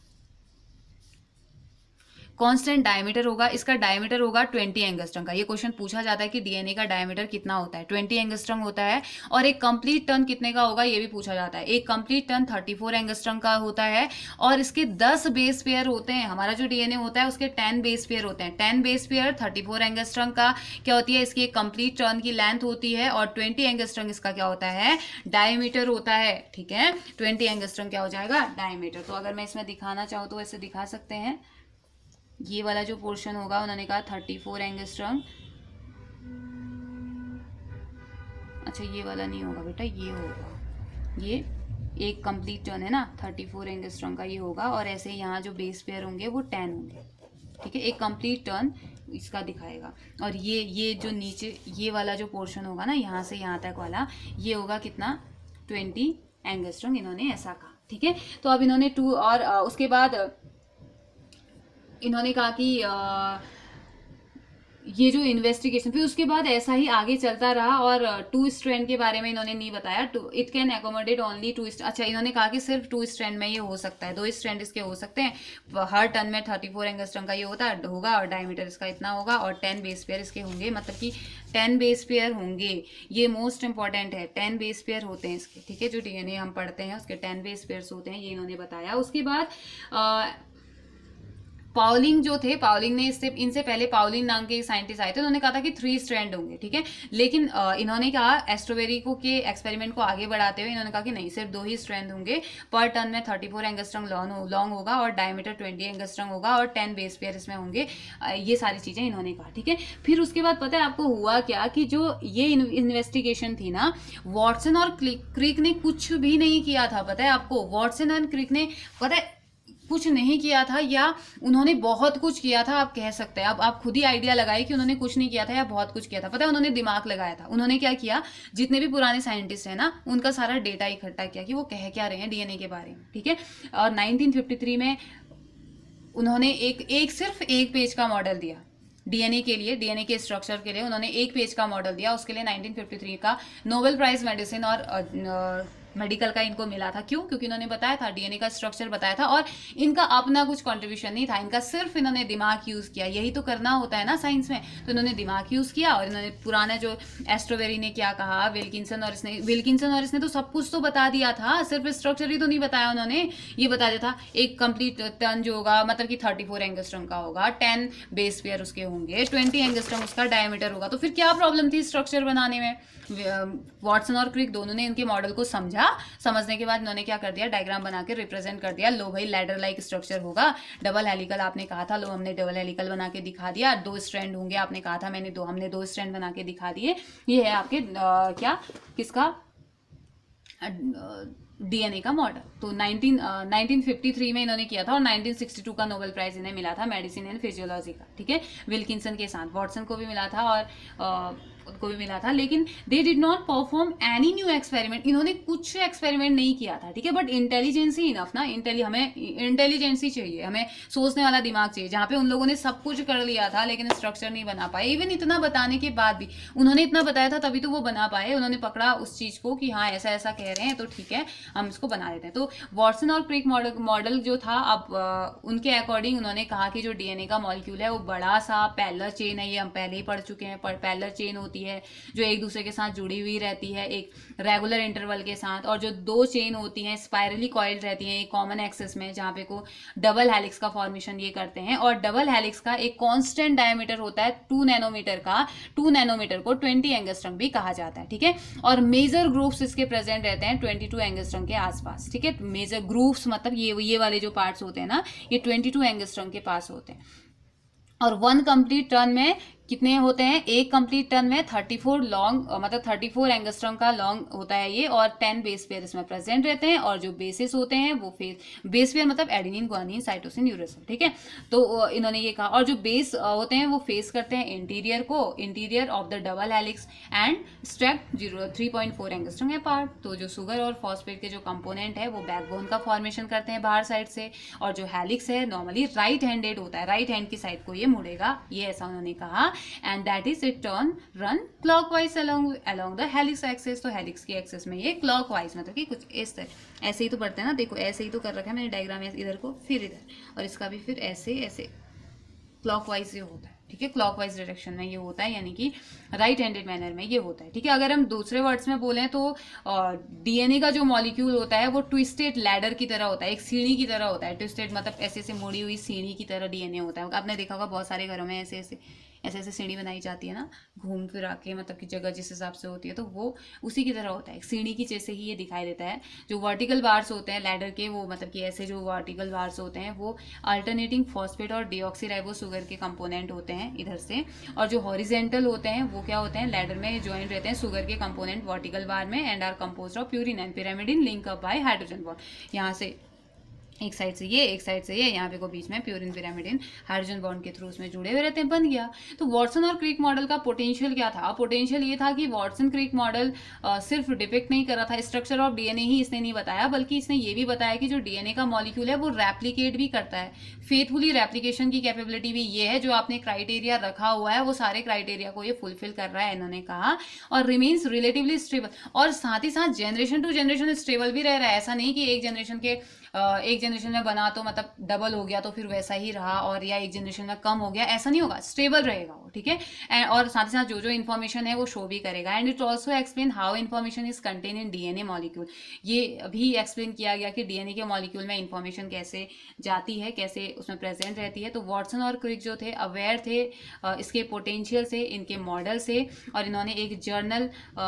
कांस्टेंट डायमीटर होगा, इसका डायमीटर होगा ट्वेंटी एंगस्ट्रॉम का। ये क्वेश्चन पूछा जाता है कि डीएनए का डायमीटर कितना होता है, ट्वेंटी एंगस्ट्रॉम होता है, और एक कंप्लीट टर्न कितने का होगा ये भी पूछा जाता है, एक complete turn thirty four angstrom का होता है, और इसके दस बेस पेयर होते हैं। हमारा जो डीएनए होता है उसके टेन बेस पेयर होते हैं, ten base pair thirty four angstrom का क्या होती है, इसकी एक कंप्लीट टर्न की लेंथ होती है, और ट्वेंटी एंगस्ट्रॉम इसका क्या होता है, डायमीटर होता है, ठीक है। ट्वेंटी एंगस्ट्रॉम क्या हो जाएगा, डायमीटर। तो अगर मैं इसमें दिखाना चाहूँ तो ऐसे दिखा सकते हैं, ये वाला जो पोर्शन होगा उन्होंने कहा थर्टी फोर एंगस्ट्रॉम, अच्छा ये वाला नहीं होगा बेटा, ये होगा, ये एक कंप्लीट टर्न है ना, थर्टी फोर एंगस्ट्रॉम का ये होगा, और ऐसे यहाँ जो बेस पेयर होंगे वो टेन होंगे, ठीक है। एक कंप्लीट टर्न इसका दिखाएगा, और ये ये जो नीचे ये वाला जो पोर्शन होगा ना, यहाँ से यहाँ तक वाला, ये होगा कितना, ट्वेंटी एंगस्ट्रॉम, इन्होंने ऐसा कहा, ठीक है। तो अब इन्होंने टू, और उसके बाद इन्होंने कहा कि आ, ये जो इन्वेस्टिगेशन, फिर उसके बाद ऐसा ही आगे चलता रहा, और टू स्ट्रैंड के बारे में इन्होंने नहीं बताया, to it can accommodate only two, अच्छा इन्होंने कहा कि सिर्फ टू स्ट्रैंड में ये हो सकता है, दो स्ट्रैंड इसके हो सकते हैं, हर टर्न में थर्टी फोर एंगस्ट्रॉम का ये होता है होगा, और डायमीटर इसका इतना होगा, और टेन बेस पेयर इसके होंगे, मतलब कि टेन बेस पेयर होंगे, ये मोस्ट इंपॉर्टेंट है, टेन बेस पेयर होते हैं इसके, ठीक है। जो डीएनए हम पढ़ते हैं उसके टेन बेस पेयर्स होते हैं, ये इन्होंने बताया। उसके बाद आ, पाउलिंग जो थे, पाउलिंग ने इससे इनसे पहले पाउलिंग नाम के साइंटिस्ट आए थे, उन्होंने कहा था कि थ्री स्ट्रैंड होंगे, ठीक है। लेकिन इन्होंने कहा एस्ट्रोवेरी को के एक्सपेरिमेंट को आगे बढ़ाते हुए इन्होंने कहा कि नहीं, सिर्फ दो ही स्ट्रैंड होंगे, पर टर्न में थर्टी फोर एंगस्ट्रॉम लॉन्ग होगा, और डायमीटर ट्वेंटी एंगस्ट्रॉम होगा, और टेन बेस पेयर इसमें होंगे, ये सारी चीजें इन्होंने कहा, ठीक है। फिर उसके बाद पता है आपको हुआ क्या, कि जो ये इन्वेस्टिगेशन थी ना, वॉटसन और क्रिक ने कुछ भी नहीं किया था, पता है आपको, वॉटसन और क्रिक ने पता है कुछ नहीं किया था, या उन्होंने बहुत कुछ किया था, आप कह सकते हैं। अब आप खुद ही आइडिया लगाइए कि उन्होंने कुछ नहीं किया था या बहुत कुछ किया था। पता है उन्होंने दिमाग लगाया था। उन्होंने क्या किया, जितने भी पुराने साइंटिस्ट हैं ना, उनका सारा डेटा इकट्ठा किया कि वो कह क्या रहे हैं डीएनए के बारे में, ठीक है। और नाइनटीन फिफ्टी थ्री में उन्होंने एक एक सिर्फ एक पेज का मॉडल दिया, डीएनए के लिए, डीएनए के स्ट्रक्चर के लिए उन्होंने एक पेज का मॉडल दिया, उसके लिए नाइनटीन फिफ्टी थ्री का नोबेल प्राइज मेडिसिन और मेडिकल का इनको मिला था। क्यों? क्योंकि इन्होंने बताया था, डीएनए का स्ट्रक्चर बताया था और इनका अपना कुछ कंट्रीब्यूशन नहीं था, इनका सिर्फ इन्होंने दिमाग यूज किया। यही तो करना होता है ना साइंस में, तो इन्होंने दिमाग यूज किया और इन्होंने पुराना जो एस्ट्रोवेरी ने क्या कहा, विल्किंसन और इसने विल्किंसन और इसने तो सब कुछ तो बता दिया था, सिर्फ स्ट्रक्चर ही तो नहीं बताया उन्होंने। ये बता दिया था एक कंप्लीट टन जो होगा मतलब कि थर्टी फोर एंगस्ट्रम का होगा, टेन बेस पेयर उसके होंगे, ट्वेंटी एंगस्ट्रम उसका डायमीटर होगा। तो फिर क्या प्रॉब्लम थी स्ट्रक्चर बनाने में? वॉटसन और क्रिक दोनों ने इनके मॉडल को समझा, समझने के बाद इन्होंने क्या कर दिया, डायग्राम बना के रिप्रेजेंट कर दिया। लो भाई लैडर लाइक स्ट्रक्चर होगा, डबल हेलिकल आपने कहा था, लो हमने डबल हेलिकल बना के दिखा दिया। दो स्ट्रैंड होंगे आपने कहा था, मैंने दो हमने दो स्ट्रैंड बना के दिखा दिए। ये है आपके आ, क्या किसका डीएनए का मॉडल। तो नाइनटीन नाइनटीन फिफ्टी थ्री में इन्होंने किया था और नाइनटीन सिक्सटी टू का नोबेल प्राइज इन्हें मिला था मेडिसिन एंड फिजियोलॉजी का, ठीक है। विल्किंसन के साथ वॉटसन को भी मिला था और आ, उनको भी मिला था, लेकिन they did not perform any new experiment, इन्होंने कुछ एक्सपेरिमेंट नहीं किया था, ठीक है। बट इंटेलिजेंस ही इनफ ना, इंटेलि हमें इंटेलिजेंस ही चाहिए, हमें सोचने वाला दिमाग चाहिए। जहाँ पे उन लोगों ने सब कुछ कर लिया था लेकिन स्ट्रक्चर नहीं बना पाए, इवन इतना बताने के बाद भी, उन्होंने इतना बताया था तभी तो वो बना पाए। उन्होंने पकड़ा उस चीज को कि हाँ ऐसा ऐसा कह रहे हैं तो ठीक है हम इसको बना देते हैं। तो वॉटसन और क्रिक मॉडल मॉडल जो था, अब आ, उनके अकॉर्डिंग उन्होंने कहा कि जो डीएनए का मॉलिक्यूल है वो बड़ा सा पैरेलल चेन है, ये हम पहले ही पढ़ चुके हैं। पैरेलल चेन होती है जो एक दूसरे के साथ जुड़ी हुई रहती है एक रेगुलर इंटरवल के साथ, और जो दो चेन होती हैं स्पाइरली कॉइल्ड रहती हैं एक कॉमन एक्सिस में, जहाँ पे को डबल हेलिक्स का फॉर्मेशन ये करते हैं। और डबल हेलिक्स का एक कांस्टेंट डायमीटर होता है टू नैनोमीटर का, टू नैनोमीटर को ट्वेंटी एंगस्ट्रम भी कहा जाता है, ठीक है। और मेजर ग्रुप्स इसके प्रेजेंट रहते हैं ट्वेंटी टू एंगस्ट्रम के आसपास, ठीक है। मेजर ग्रुप्स मतलब ये ये वाले जो पार्ट्स होते हैं ना, ये ट्वेंटी टू एंगस्ट्रम के पास होते हैं। और वन कंप्लीट टर्न में कितने होते हैं, एक कंप्लीट टर्न में थर्टी फोर लॉन्ग मतलब थर्टी फोर एंगस्ट्रम का लॉन्ग होता है ये, और टेन बेस पेयर इसमें प्रेजेंट रहते हैं। और जो बेसिस होते हैं वो फेस बेस पेयर मतलब एडेनिन गुआनिन साइटोसिन यूरेसिल, ठीक है। तो इन्होंने ये कहा, और जो बेस होते हैं वो फेस करते हैं इंटीरियर को, interior of the double helix and stacked zero three point four angstrom apart. तो जो शुगर और फॉस्फेट के जो कंपोनेंट है वो बैकबोन का फॉर्मेशन करते हैं बाहर साइड से, और जो हेलिक्स है नॉर्मली राइट हैंडेड होता है, राइट हैंड की साइड को ये मुड़ेगा, ये ऐसा उन्होंने कहा। And that is it turn run clockwise along along the helix axis. तो हेलिक्स की एक्सिस में ये क्लॉकवाइज मतलब कि कुछ इस तरह, ऐसे ही तो पढ़ते हैं ना, देखो ऐसे ही तो कर रखा है मैंने डायग्राम, इधर को फिर इधर, और इसका भी फिर ऐसे ऐसे क्लॉकवाइज ये होता है, ठीक है। क्लॉकवाइज डायरेक्शन में ये होता है, यानी कि राइट हैंडेड मैनर में ये होता है, ठीक है। अगर हम दूसरे वर्ड्स में बोलें तो डीएनए का जो मॉलिक्यूल होता है वो ट्विस्टेड लैडर की तरह होता है, एक सीढ़ी की तरह होता है। ट्विस्टेड मतलब ऐसे ऐसे मुड़ी हुई सीढ़ी की तरह डीएनए होता है। आपने देखा होगा बहुत सारे घरों में ऐसे ऐसे ऐसे ऐसे सीढ़ी बनाई जाती है ना, घूम फिर आके, मतलब कि जगह जिस हिसाब से होती है, तो वो उसी की तरह होता है, एक सीढ़ी की जैसे ही ये दिखाई देता है। जो वर्टिकल बार्स होते हैं लैडर के, वो मतलब कि ऐसे जो वर्टिकल बार्स होते हैं वो अल्टरनेटिंग फॉस्फेट और डीऑक्सीराइबो शुगर के कंपोनेंट होते हैं इधर से, और जो हॉरिजेंटल होते हैं वो क्या होते हैं, लैडर में ज्वाइंट रहते हैं शुगर के कंपोनेंट वर्टिकल बार में, and are composed of purine and pyrimidine link up by hydrogen bond. यहाँ से एक साइड से ये, एक साइड से ये, यहाँ पे को बीच में प्यूरिन पिरामिडिन हाइड्रोजन बॉन्ड के थ्रू उसमें जुड़े हुए रहते हैं, बन गया। तो वॉटसन और क्रिक मॉडल का पोटेंशियल क्या था? पोटेंशियल ये था कि वॉटसन क्रिक मॉडल सिर्फ डिपिक्ट नहीं कर रहा था स्ट्रक्चर ऑफ डीएनए ही, इसने नहीं बताया, बल्कि इसने ये भी बताया कि जो डीएनए का मॉलिक्यूल है वो रेप्लिकेट भी करता है। फेथफुली रेप्लिकेशन की कैपेबिलिटी भी ये है, जो आपने क्राइटेरिया रखा हुआ है वो सारे क्राइटेरिया को ये फुलफिल कर रहा है, इन्होंने कहा। और रिमेन्स रिलेटिवली स्टेबल, और साथ ही साथ जनरेशन टू जनरेशन स्टेबल भी रह रहा है। ऐसा नहीं कि एक जनरेशन के एक जनरेशन में बना तो मतलब डबल हो गया तो फिर वैसा ही रहा, और या एक जनरेशन में कम हो गया, ऐसा नहीं होगा, स्टेबल रहेगा वो, ठीक है। एंड और साथ ही साथ जो जो इन्फॉर्मेशन है वो शो भी करेगा। And it also explain how information is contain in DNA molecule. ये भी एक्सप्लेन किया गया कि डीएनए के मॉलिक्यूल में इन्फॉर्मेशन कैसे जाती है, कैसे उसमें प्रेजेंट रहती है। तो वॉटसन और क्रिक जो थे अवेयर थे इसके पोटेंशियल से, इनके मॉडल से, और इन्होंने एक जर्नल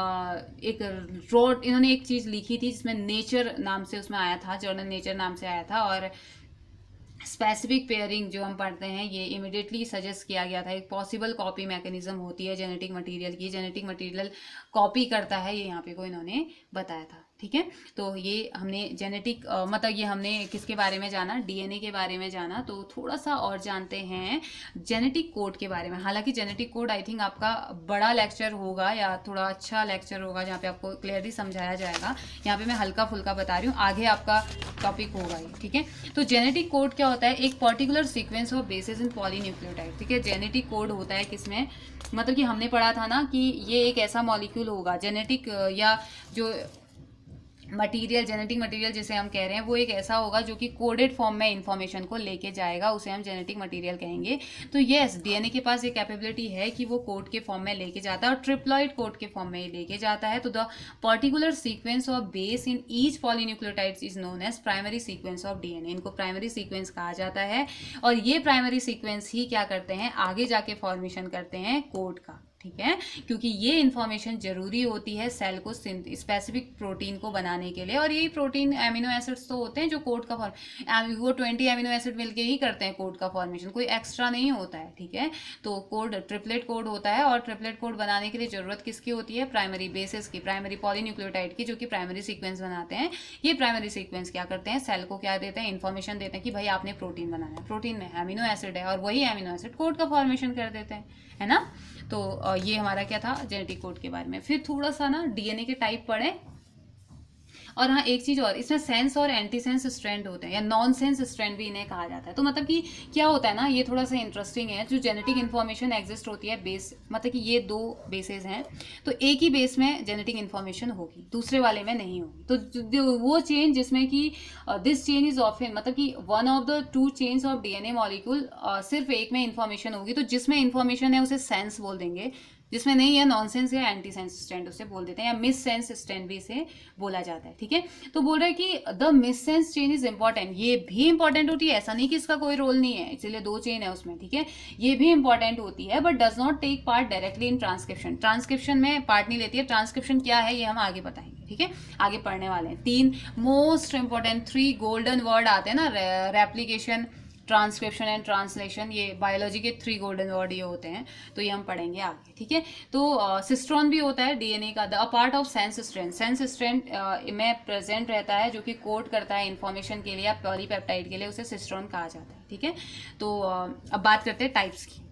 एक रोड इन्होंने एक चीज लिखी थी जिसमें नेचर नाम से उसमें आया था, जर्नल नेचर नाम से आया था। और स्पेसिफिक पेयरिंग जो हम पढ़ते हैं ये इमिडिएटली सजेस्ट किया गया था, एक पॉसिबल कॉपी मैकेनिज्म होती है जेनेटिक मटेरियल की, जेनेटिक मटेरियल कॉपी करता है, ये यहाँ पे को इन्होंने बताया था, ठीक है। ठीक है। तो ये हमने जेनेटिक मतलब ये हमने किसके बारे में जाना, डीएनए के बारे में जाना। तो थोड़ा सा और जानते हैं जेनेटिक कोड के बारे में। हालांकि जेनेटिक कोड आई थिंक आपका बड़ा लेक्चर होगा या थोड़ा अच्छा लेक्चर होगा जहाँ पे आपको क्लियरली समझाया जाएगा। यहाँ पे मैं हल्का फुल्का बता रही हूँ, आगे आपका टॉपिक होगा ये, ठीक है। तो जेनेटिक कोड क्या होता है, एक particular sequence of bases in polynucleotide, ठीक है। जेनेटिक कोड होता है किसमें, मतलब कि हमने पढ़ा था ना कि ये एक ऐसा मॉलिक्यूल होगा जेनेटिक या जो मटेरियल, जेनेटिक मटेरियल जिसे हम कह रहे हैं, वो एक ऐसा होगा जो कि कोडेड फॉर्म में इंफॉर्मेशन को लेके जाएगा, उसे हम जेनेटिक मटेरियल कहेंगे। तो यस, डीएनए के पास ये कैपेबिलिटी है कि वो कोड के फॉर्म में लेके जाता है और ट्रिप्लॉइड कोड के फॉर्म में लेके जाता है। तो the particular sequence of base in each polynucleotides is known as primary sequence of DNA. इनको प्राइमरी सीक्वेंस कहा जाता है और ये प्राइमरी सीक्वेंस ही क्या करते हैं, आगे जाके फॉर्मेशन करते हैं कोड का, ठीक है। क्योंकि ये इंफॉर्मेशन जरूरी होती है सेल को स्पेसिफिक प्रोटीन को बनाने के लिए। और यही प्रोटीन एमिनो एसिड्स तो होते हैं जो कोड का फॉर्म, वो ट्वेंटी एमिनो एसिड मिलके ही करते हैं कोड का फॉर्मेशन, कोई एक्स्ट्रा नहीं होता है, ठीक है। तो कोड ट्रिपलेट कोड होता है और ट्रिपलेट कोड बनाने के लिए जरूरत किसकी होती है, प्राइमरी बेसिस की, प्राइमरी पॉलीन्यूक्लियोटाइड की, जो कि प्राइमरी सीक्वेंस बनाते हैं। ये प्राइमरी सीक्वेंस क्या करते हैं, सेल को क्या देते हैं, इन्फॉर्मेशन देते हैं कि भाई आपने प्रोटीन बनाना है, प्रोटीन में एमिनो एसिड है और वही एमिनो एसिड कोड का फॉर्मेशन कर देते हैं, है ना। तो ये हमारा क्या था जेनेटिक कोड के बारे में। फिर थोड़ा सा ना डीएनए के टाइप पढ़े। और हाँ, एक चीज और, इसमें सेंस और एंटी सेंस स्ट्रैंड होते हैं या नॉन सेंस स्ट्रैंड भी इन्हें कहा जाता है। तो मतलब कि क्या होता है ना, ये थोड़ा सा इंटरेस्टिंग है। जो जेनेटिक इन्फॉर्मेशन एग्जिस्ट होती है बेस, मतलब कि ये दो बेसेस हैं, तो एक ही बेस में जेनेटिक इन्फॉर्मेशन होगी, दूसरे वाले में नहीं होगी। तो वो चेन जिसमें कि दिस चेन इज ऑफन, मतलब कि one of the two chains of DNA molecule, सिर्फ एक में इन्फॉर्मेशन होगी। तो जिसमें इन्फॉर्मेशन है उसे सेंस बोल देंगे, जिसमें नहीं है नॉन सेंस या एंटी सेंस स्टैंड उसे बोल देते हैं, या मिस सेंस स्टैंड भी इसे बोला जाता है, ठीक है। तो बोल रहा है कि the missense chain is important, ये भी इंपॉर्टेंट होती है, ऐसा नहीं कि इसका कोई रोल नहीं है, इसलिए दो चेन है उसमें, ठीक है। ये भी इंपॉर्टेंट होती है but does not take part directly in transcription, transcription में पार्ट नहीं लेती है। ट्रांसक्रिप्शन क्या है ये हम आगे बताएंगे, ठीक है, आगे पढ़ने वाले हैं। तीन most important three golden word आते हैं ना, रेप्लीकेशन, ट्रांसक्रिप्शन एंड ट्रांसलेशन, ये बायोलॉजी के थ्री गोल्डन वर्ड ये होते हैं, तो ये हम पढ़ेंगे आगे, ठीक है। तो सिस्ट्रॉन uh, भी होता है डीएनए का, the part of sense strand, sense strand में प्रेजेंट रहता है जो कि कोड करता है इंफॉर्मेशन के लिए या पॉलीपेप्टाइड के लिए, उसे सिस्ट्रॉन कहा जाता है, ठीक है। तो uh, अब बात करते हैं टाइप्स की।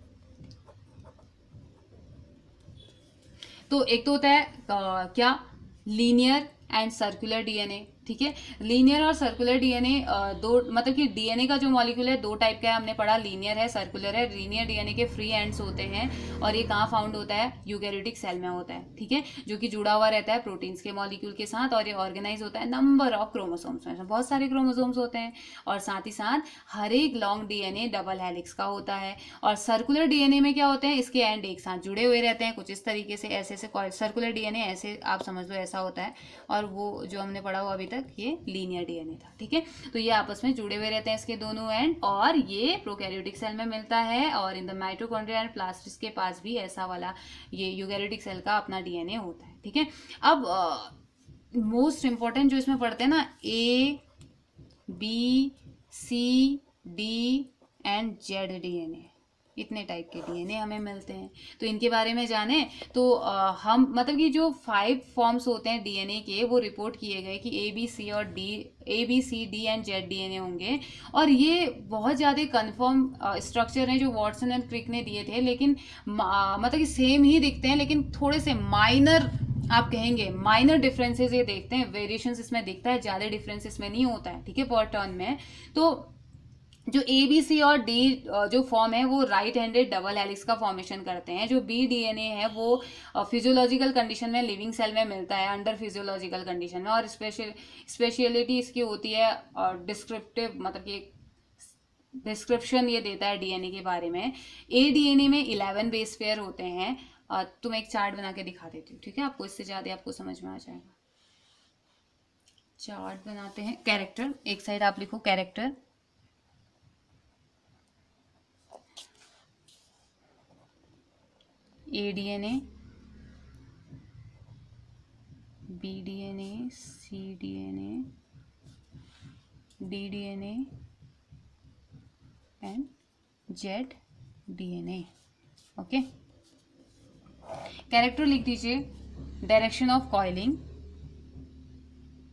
तो एक तो होता है uh, क्या, लीनियर एंड सर्कुलर डीएनए, ठीक है। लीनियर और सर्कुलर डीएनए दो, मतलब कि डीएनए का जो मॉलिक्यूल है दो टाइप का है, हमने पढ़ा, लीनियर है, सर्कुलर है। लीनियर डीएनए के फ्री एंड्स होते हैं और ये कहाँ फाउंड होता है, यूकैरियोटिक सेल में होता है, ठीक है, जो कि जुड़ा हुआ रहता है प्रोटीन्स के मॉलिक्यूल के साथ और ये ऑर्गेनाइज होता है नंबर ऑफ क्रोमोसोम्स में, बहुत सारे क्रोमोसोम्स होते हैं। और साथ ही साथ हर एक लॉन्ग डीएनए डबल हेलिक्स का होता है। और सर्कुलर डीएनए में क्या होते हैं, इसके एंड एक साथ जुड़े हुए रहते हैं कुछ इस तरीके से, ऐसे ऐसे सर्कुलर डीएनए ऐसे आप समझ लो ऐसा होता है, और वो जो हमने पढ़ा हुआ अभी तक ये लीनियर डीएनए था, ठीक है। तो ये आपस में जुड़े हुए रहते हैं इसके दोनों एंड, और ये प्रोकैरियोटिक सेल में मिलता है और in the mitochondria and plastids के पास भी ऐसा वाला ये यूकैरियोटिक सेल का अपना डीएनए होता है, ठीक है। अब मोस्ट इंपॉर्टेंट जो इसमें पढ़ते हैं ना, A B C D and Z DNA, इतने टाइप के डीएनए हमें मिलते हैं। तो इनके बारे में जाने तो आ, हम मतलब कि जो फाइव फॉर्म्स होते हैं डीएनए के वो रिपोर्ट किए गए कि ए बी सी और D, A B C D and Z DNA होंगे। और ये बहुत ज़्यादा कंफर्म स्ट्रक्चर हैं जो वॉटसन एंड क्रिक ने दिए थे, लेकिन आ, मतलब कि सेम ही दिखते हैं, लेकिन थोड़े से माइनर, आप कहेंगे माइनर डिफरेंसेस ये देखते हैं, वेरिएशंस इसमें दिखता है, ज़्यादा डिफरेंस इसमें नहीं होता है, ठीक है, पर टर्न में। तो जो ए बी सी और डी जो फॉर्म है वो राइट हैंडेड डबल हेलिक्स का फॉर्मेशन करते हैं। जो बी डीएनए है वो फिजियोलॉजिकल कंडीशन में लिविंग सेल में मिलता है, अंडर फिजियोलॉजिकल कंडीशन में, और स्पेशल स्पेशलिटी इसकी होती है और डिस्क्रिप्टिव, मतलब कि डिस्क्रिप्शन ये देता है डीएनए के बारे में। ए डीएनए में इलेवन बेस पेयर होते हैं। तो मैं एक चार्ट बना के दिखा देती हूँ, ठीक है, आपको इससे ज़्यादा आपको समझ में आ जाएगा। चार्ट बनाते हैं, कैरेक्टर एक साइड आप लिखो character, A DNA, B DNA, C DNA, D DNA and Z DNA. Okay, character लिख दीजिए, direction of coiling,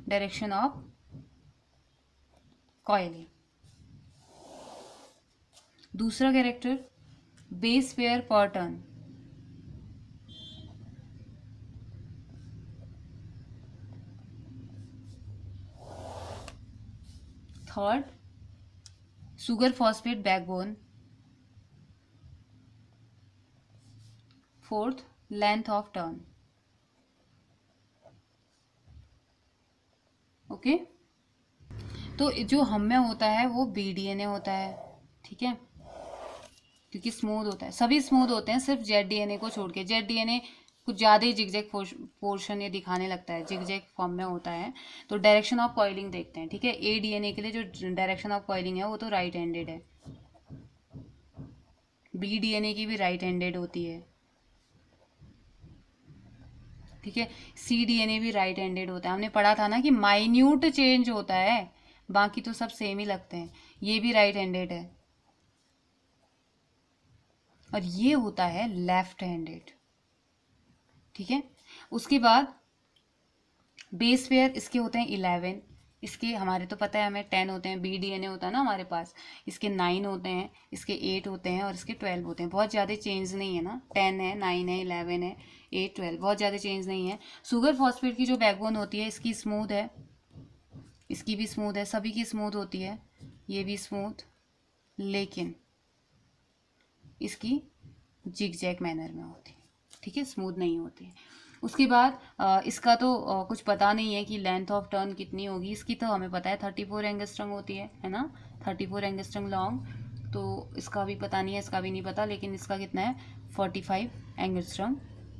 direction of coiling. दूसरा character base pair per turn. Third sugar phosphate backbone. Fourth length of turn. Okay, तो जो हम में होता है वो बी डीएनए होता है, ठीक है, क्योंकि स्मूथ होता है, सभी स्मूथ होते हैं सिर्फ जेड डीएनए को छोड़ के। जेड डीएनए कुछ ज़्यादा ही जिगजैग पोर्शन ये दिखाने लगता है, जिगजैग फॉर्म में होता है। तो डायरेक्शन ऑफ कॉइलिंग देखते हैं, ठीक है। ए डीएनए के लिए जो डायरेक्शन ऑफ कॉइलिंग है वो तो राइट हैंडेड है, बी डीएनए की भी राइट हैंडेड होती है, ठीक है। सी डीएनए भी राइट हैंडेड होता है। हमने पढ़ा था ना कि माइन्यूट चेंज होता है, बाकी तो सब सेम ही लगते हैं। ये भी राइट हैंडेड है और ये होता है लेफ्ट हैंडेड, ठीक है। उसके बाद बेस पेयर इसके होते हैं इलेवन, इसके हमारे तो पता है हमें टेन होते हैं। बी डीएनए होता है ना हमारे पास, इसके नाइन होते हैं, इसके एट होते हैं और इसके ट्वेल्व होते हैं। बहुत ज़्यादा चेंज नहीं है ना, टेन है, नाइन है, इलेवन है, एट, ट्वेल्व, बहुत ज़्यादा चेंज नहीं है। शुगर फॉस्फेट की जो बैकबोन होती है इसकी स्मूथ है, इसकी भी स्मूथ है, सभी की स्मूथ होती है, ये भी स्मूथ, लेकिन इसकी जिग जैग मैनर में होती है, ठीक है, स्मूथ नहीं होती है। उसके बाद आ, इसका तो आ, कुछ पता नहीं है कि लेंथ ऑफ टर्न कितनी होगी। इसकी तो हमें पता है थर्टी फोर एंगस्ट्रम होती है है ना, थर्टी फोर एंगस्ट्रम लॉन्ग। तो इसका भी पता नहीं है, इसका भी नहीं पता, लेकिन इसका कितना है फोर्टी फाइव एंगस्ट्रम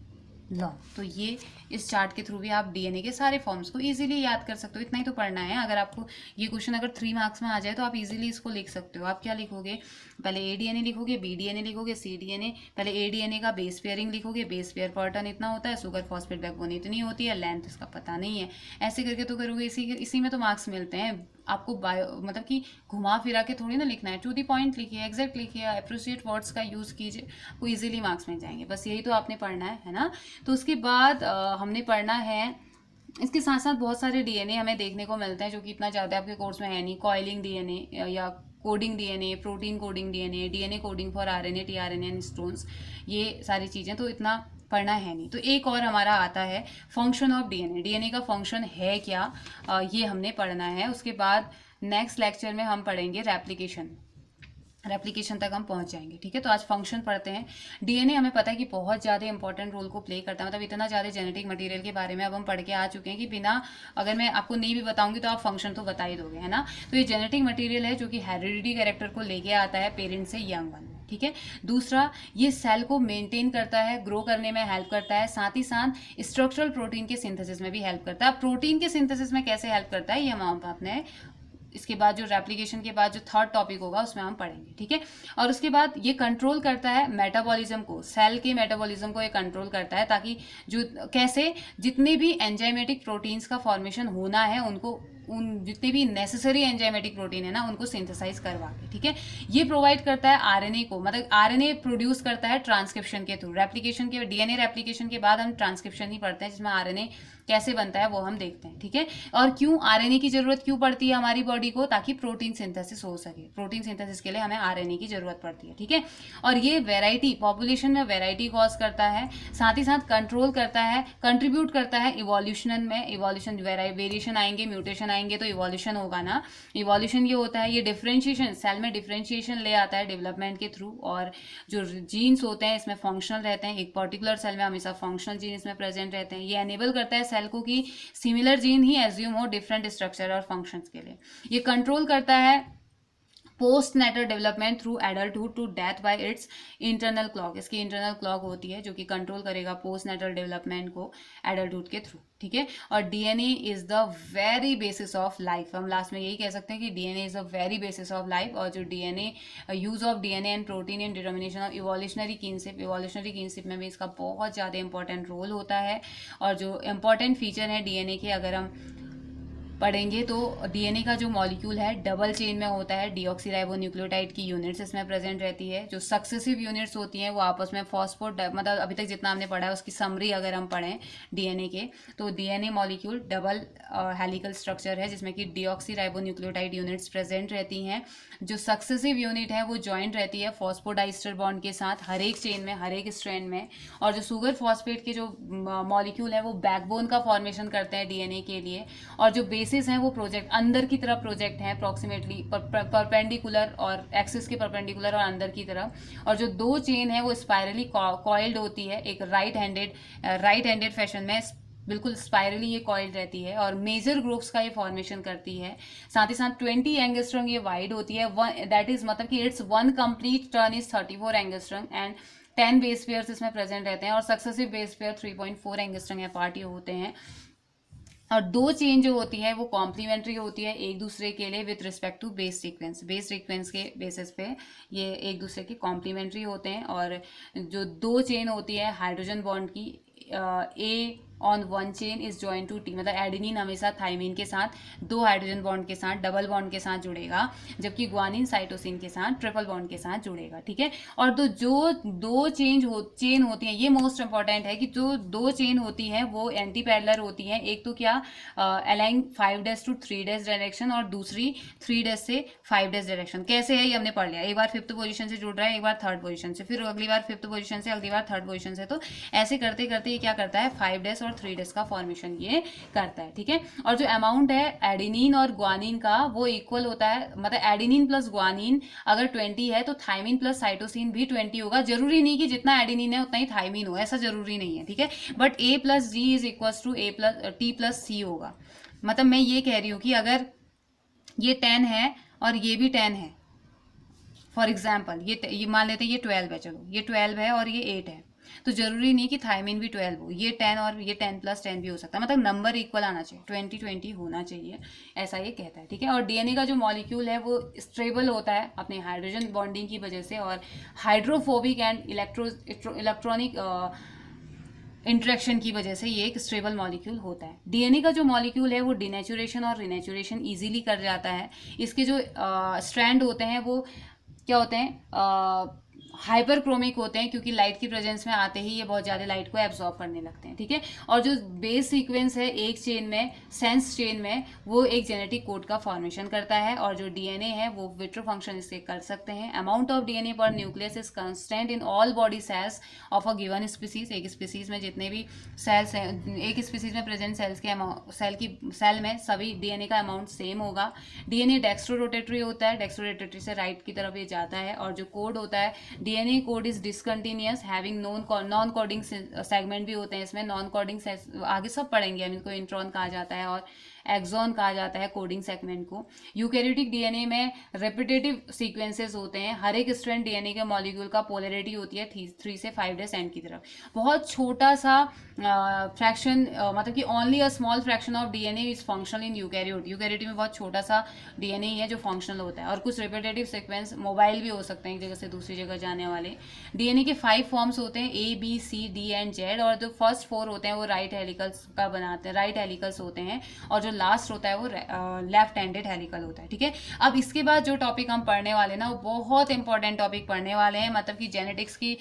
लॉन्ग। तो ये इस चार्ट के थ्रू भी आप डीएनए के सारे फॉर्म्स को इजीली याद कर सकते हो। इतना ही तो पढ़ना है। अगर आपको ये क्वेश्चन अगर थ्री मार्क्स में आ जाए तो आप इजीली इसको लिख सकते हो। आप क्या लिखोगे, पहले ए डीएनए लिखोगे, बी डीएनए लिखोगे, सी डीएनए, पहले ए डीएनए का बेस पेयरिंग लिखोगे, बेस पेयर पर टर्न इतना होता है, शुगर फॉस्फेट बैकबोन इतनी होती है, लेंथ इसका पता नहीं है, ऐसे करके तो करोगे, इसी इसी में तो मार्क्स मिलते हैं आपको। बायो मतलब कि घुमा फिरा के थोड़ी ना लिखना है, टू दी पॉइंट लिखिए, एग्जैक्ट लिखिए, अप्रोप्रिएट वर्ड्स का यूज़ कीजिए, आपको इजीली मार्क्स मिल जाएंगे। बस यही तो आपने पढ़ना है है ना। तो उसके बाद आ, हमने पढ़ना है, इसके साथ साथ बहुत सारे डीएनए हमें देखने को मिलते हैं जो कि इतना ज़्यादा आपके कोर्स में है नहीं। कॉइलिंग डीएनए या coding DNA, protein coding DNA, DNA coding for RNA, tRNA and stones, ये सारी चीज़ें तो इतना पढ़ना है नहीं। तो एक और हमारा आता है फंक्शन ऑफ डीएनए, डीएनए का फंक्शन है क्या, आ, ये हमने पढ़ना है। उसके बाद नेक्स्ट लेक्चर में हम पढ़ेंगे रेप्लिकेशन, रेप्लिकेशन तक हम पहुंच जाएंगे, ठीक है। तो आज फंक्शन पढ़ते हैं। डीएनए हमें पता है कि बहुत ज़्यादा इंपॉर्टेंट रोल को प्ले करता है, मतलब इतना ज़्यादा जेनेटिक मटेरियल के बारे में अब हम पढ़ के आ चुके हैं कि बिना, अगर मैं आपको नहीं भी बताऊंगी तो आप फंक्शन तो बता ही दोगे, है ना। तो ये जेनेटिक मटेरियल है जो कि हेरिडिटी कैरेक्टर को लेके आता है पेरेंट से यंग वन, ठीक है। दूसरा, ये सेल को मेंटेन करता है, ग्रो करने में हेल्प करता है, साथ ही साथ स्ट्रक्चरल प्रोटीन के सिंथेसिस में भी हेल्प करता है। प्रोटीन के सिंथेसिस में कैसे हेल्प करता है ये हम अपने इसके बाद जो रेप्लिकेशन के बाद जो थर्ड टॉपिक होगा उसमें हम पढ़ेंगे, ठीक है। और उसके बाद ये कंट्रोल करता है मेटाबॉलिज्म को, सेल के मेटाबॉलिज्म को ये कंट्रोल करता है, ताकि जो कैसे जितने भी एंजाइमेटिक प्रोटीन्स का फॉर्मेशन होना है उनको, उन जितने भी नेसेसरी एंजाइमेटिक प्रोटीन है ना उनको सिंथेसाइज करवा के, ठीक है। ये प्रोवाइड करता है आरएनए को, मतलब आरएनए प्रोड्यूस करता है ट्रांसक्रिप्शन के थ्रू। रेप्लिकेशन के डीएनए रेप्लिकेशन के बाद हम ट्रांसक्रिप्शन ही पढ़ते हैं जिसमें आरएनए कैसे बनता है वो हम देखते हैं, ठीक है। और क्यों आरएनए की जरूरत क्यों पड़ती है हमारी बॉडी को, ताकि प्रोटीन सिंथेसिस हो सके। प्रोटीन सिंथेसिस के लिए हमें आरएनए की जरूरत पड़ती है, ठीक है। और ये वेराइटी, पॉपुलेशन में वेराइटी कॉज करता है, साथ ही साथ कंट्रोल करता है, कंट्रीब्यूट करता है इवोल्यूशन में। इवोल्यूशन वेरिएशन आएंगे, म्यूटेशन आएंगे तो इवोल्यूशन होगा ना। इवोल्यूशन ये होता है, ये डिफरेंशिएशन, सेल में डिफरेंशिएशन ले आता है डेवलपमेंट के थ्रू। और जो जीन्स होते हैं इसमें फंक्शनल रहते हैं, एक पर्टिकुलर सेल में हमेशा फंक्शनल जीन इसमें प्रेजेंट रहते हैं। ये एनेबल करता है सेल को कि सिमिलर जीन ही एज्यूम हो डिफरेंट स्ट्रक्चर और फंक्शंस के लिए। ये कंट्रोल करता है post natal development through adulthood to death by its internal clock. इसकी इंटरनल क्लॉक होती है जो कि कंट्रोल करेगा पोस्ट नेटल डेवलपमेंट को एडल्टहुड के थ्रू, ठीक है। और DNA is the very basis of life, हम लास्ट में यही कह सकते हैं कि DNA is the very basis of life. और जो DNA, use of DNA and protein in determination of evolutionary kinship, evolutionary kinship में भी इसका बहुत ज़्यादा इंपॉर्टेंट रोल होता है। और जो इंपॉर्टेंट फीचर है डीएनए के, अगर हम पढ़ेंगे तो डीएनए का जो मॉलिक्यूल है डबल चेन में होता है, डीऑक्सीराइबोन्यूक्लियोटाइड की यूनिट्स इसमें प्रेजेंट रहती है। जो सक्सेसिव यूनिट्स होती हैं वो आपस में फॉस्फोड, मतलब अभी तक जितना हमने पढ़ा है उसकी समरी अगर हम पढ़ें डीएनए के, तो DNA molecule double helical structure है जिसमें कि डीऑक्सीराइबोन्यूक्लियोटाइड यूनिट्स प्रेजेंट रहती हैं। जो सक्सेसिव यूनिट है वो ज्वाइंट रहती है फॉस्फोडाइस्टर बॉन्ड के साथ हर एक चेन में, हर एक स्ट्रैंड में। और जो शुगर फॉस्फेट के जो मॉलिक्यूल है वो बैकबोन का फॉर्मेशन करते हैं डीएनए के लिए। और जो बेसिस हैं वो प्रोजेक्ट अंदर की तरफ प्रोजेक्ट हैं अप्रॉक्सीमेटली परपेंडिकुलर और एक्सिस के परपेंडिकुलर और अंदर की तरफ। और जो दो चेन है वो स्पाइरली कॉइल्ड होती है, एक right handed right handed fashion में बिल्कुल स्पाइरली ये कॉइल्ड रहती है और मेजर ग्रुप्स का ये फॉर्मेशन करती है। साथ ही साथ ट्वेंटी एंगस्ट्रम ये वाइड होती है, दैट इज मतलब कि its one complete turn is thirty four angstrom and ten base pairs इसमें प्रेजेंट रहते हैं और successive base pair three point four angstrom apart ये होते हैं। और दो चेन जो होती है वो कॉम्प्लीमेंट्री होती है एक दूसरे के लिए with respect to base sequence, base sequence के बेसिस पे ये एक दूसरे के कॉम्प्लीमेंट्री होते हैं। और जो दो चेन होती है हाइड्रोजन बॉन्ड की, A on one chain is join to T, मतलब एडेनिन हमेशा थाइमिन के साथ दो हाइड्रोजन बॉन्ड के साथ डबल बॉन्ड के साथ जुड़ेगा, जबकि ग्वानिन साइटोसिन के साथ ट्रिपल बॉन्ड के साथ जुड़ेगा। ठीक है। और तो जो दो चेंज हो चेन होती हैं, ये मोस्ट इंपॉर्टेंट है कि जो दो चेन होती हैं वो एंटी पैरेलल होती हैं। एक तो क्या align five days to three days direction और दूसरी थ्री डेज से फाइव डेज डायरेक्शन। कैसे है ये हमने पढ़ लिया, एक बार फिफ्थ पोजीशन से जुड़ रहा है, एक बार थर्ड पोजीशन से, फिर अगली बार फिफ्थ पोजीशन से, अगली बार थर्ड पोजीशन से। तो ऐसे करते करते ये क्या करता है फाइव डेज और थ्री डेज का फॉर्मेशन ये करता है। ठीक है। और जो अमाउंट है एडेनिन और ग्वानिन का वो इक्वल होता है, मतलब एडेनिन प्लस ग्वानिन अगर ट्वेंटी है तो थाइमिन प्लस साइटोसिन भी ट्वेंटी होगा। जरूरी नहीं कि जितना एडेनिन है उतना ही थाइमिन हो, ऐसा जरूरी नहीं है। ठीक है। But A plus G is equal to A plus T plus C होगा। मतलब मैं ये कह रही हूँ कि अगर ये टेन है और ये भी टेन है, फॉर एग्जाम्पल ये ये मान लेते हैं ये ट्वेल्व है, चलो ये ट्वेल्व है और ये एट है, तो जरूरी नहीं कि थाइमिन भी ट्वेल्व हो, ये टेन और ये टेन प्लस टेन भी हो सकता है। मतलब नंबर इक्वल आना चाहिए, ट्वेंटी ट्वेंटी होना चाहिए, ऐसा ये कहता है। ठीक है। और डीएनए का जो मॉलिक्यूल है वो स्टेबल होता है अपने हाइड्रोजन बॉन्डिंग की वजह से और hydrophobic and electro electronic interaction की वजह से ये एक स्टेबल मॉलिक्यूल होता है। डीएनए का जो मॉलिक्यूल है वो डिनेचुरेशन और रिनेचुरेशन इजीली कर जाता है। इसके जो स्ट्रैंड होते हैं वो क्या होते हैं, हाइपरक्रोमिक होते हैं, क्योंकि लाइट की प्रेजेंस में आते ही ये बहुत ज़्यादा लाइट को एब्जॉर्ब करने लगते हैं। ठीक है। और जो बेस सीक्वेंस है एक चेन में, सेंस चेन में, वो एक जेनेटिक कोड का फॉर्मेशन करता है। और जो डीएनए है वो विट्रो फंक्शन इसके कर सकते हैं। Amount of DNA per nucleus is constant in all body cells of a given species. एक स्पीसीज में जितने भी सेल्स हैं, एक स्पीसीज में प्रेजेंट सेल्स के सेल की सेल में सभी डीएनए का अमाउंट सेम होगा। डीएनए डेक्स्ट्रो रोटेटरी होता है, डेक्स्ट्रो रोटेटरी से राइट की तरफ ये जाता है। और जो कोड होता है DNA code is discontinuous having non non coding segment भी होते हैं इसमें। नॉन कोडिंग आगे सब पढ़ेंगे हम, इनको इंट्रॉन कहा जाता है और एक्सॉन कहा जाता है कोडिंग सेगमेंट को। यूकैरियोटिक डीएनए में रेपिटेटिव सीक्वेंसेस होते हैं। हर एक स्ट्रैंड डीएनए के मॉलिक्यूल का पोलैरिटी होती है थ्री से फाइव डेज एंड की तरफ। बहुत छोटा सा फ्रैक्शन, मतलब कि only a small fraction of DNA is functional in eukaryote. Eukaryote में बहुत छोटा सा डीएनए ही है जो फंक्शनल होता है। और कुछ रेपिटेटिव सीक्वेंस मोबाइल भी हो सकते हैं एक जगह से दूसरी जगह जाने वाले। डीएनए के फाइव फॉर्म्स होते हैं, A B C D and Z. और जो फर्स्ट फोर होते हैं वो राइट हेलिकल्स का बनाते हैं, राइट हेलिकल्स होते हैं। और जो लास्ट होता है वो लेफ्ट हैंडेड हेलिकल होता है। ठीक है। अब इसके बाद जो टॉपिक हम पढ़ने वाले ना वो बहुत इंपॉर्टेंट टॉपिक पढ़ने वाले हैं, मतलब कि जेनेटिक्स की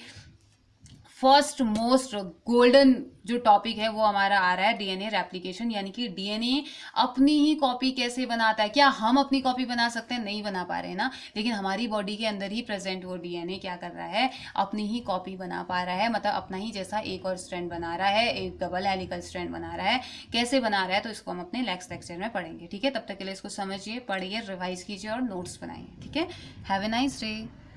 फर्स्ट मोस्ट गोल्डन जो टॉपिक है वो हमारा आ रहा है डीएनए रेप्लिकेशन, यानी कि डीएनए अपनी ही कॉपी कैसे बनाता है। क्या हम अपनी कॉपी बना सकते हैं? नहीं बना पा रहे ना, लेकिन हमारी बॉडी के अंदर ही प्रेजेंट वो डीएनए क्या कर रहा है, अपनी ही कॉपी बना पा रहा है, मतलब अपना ही जैसा एक और स्ट्रैंड बना रहा है, एक डबल हेलिकल स्ट्रैंड बना रहा है। कैसे बना रहा है तो इसको हम अपने नेक्स्ट लेक्चर में पढ़ेंगे। ठीक है। तब तक के लिए इसको समझिए, पढ़िए, रिवाइज कीजिए और नोट्स बनाइए। ठीक है। Have a nice day.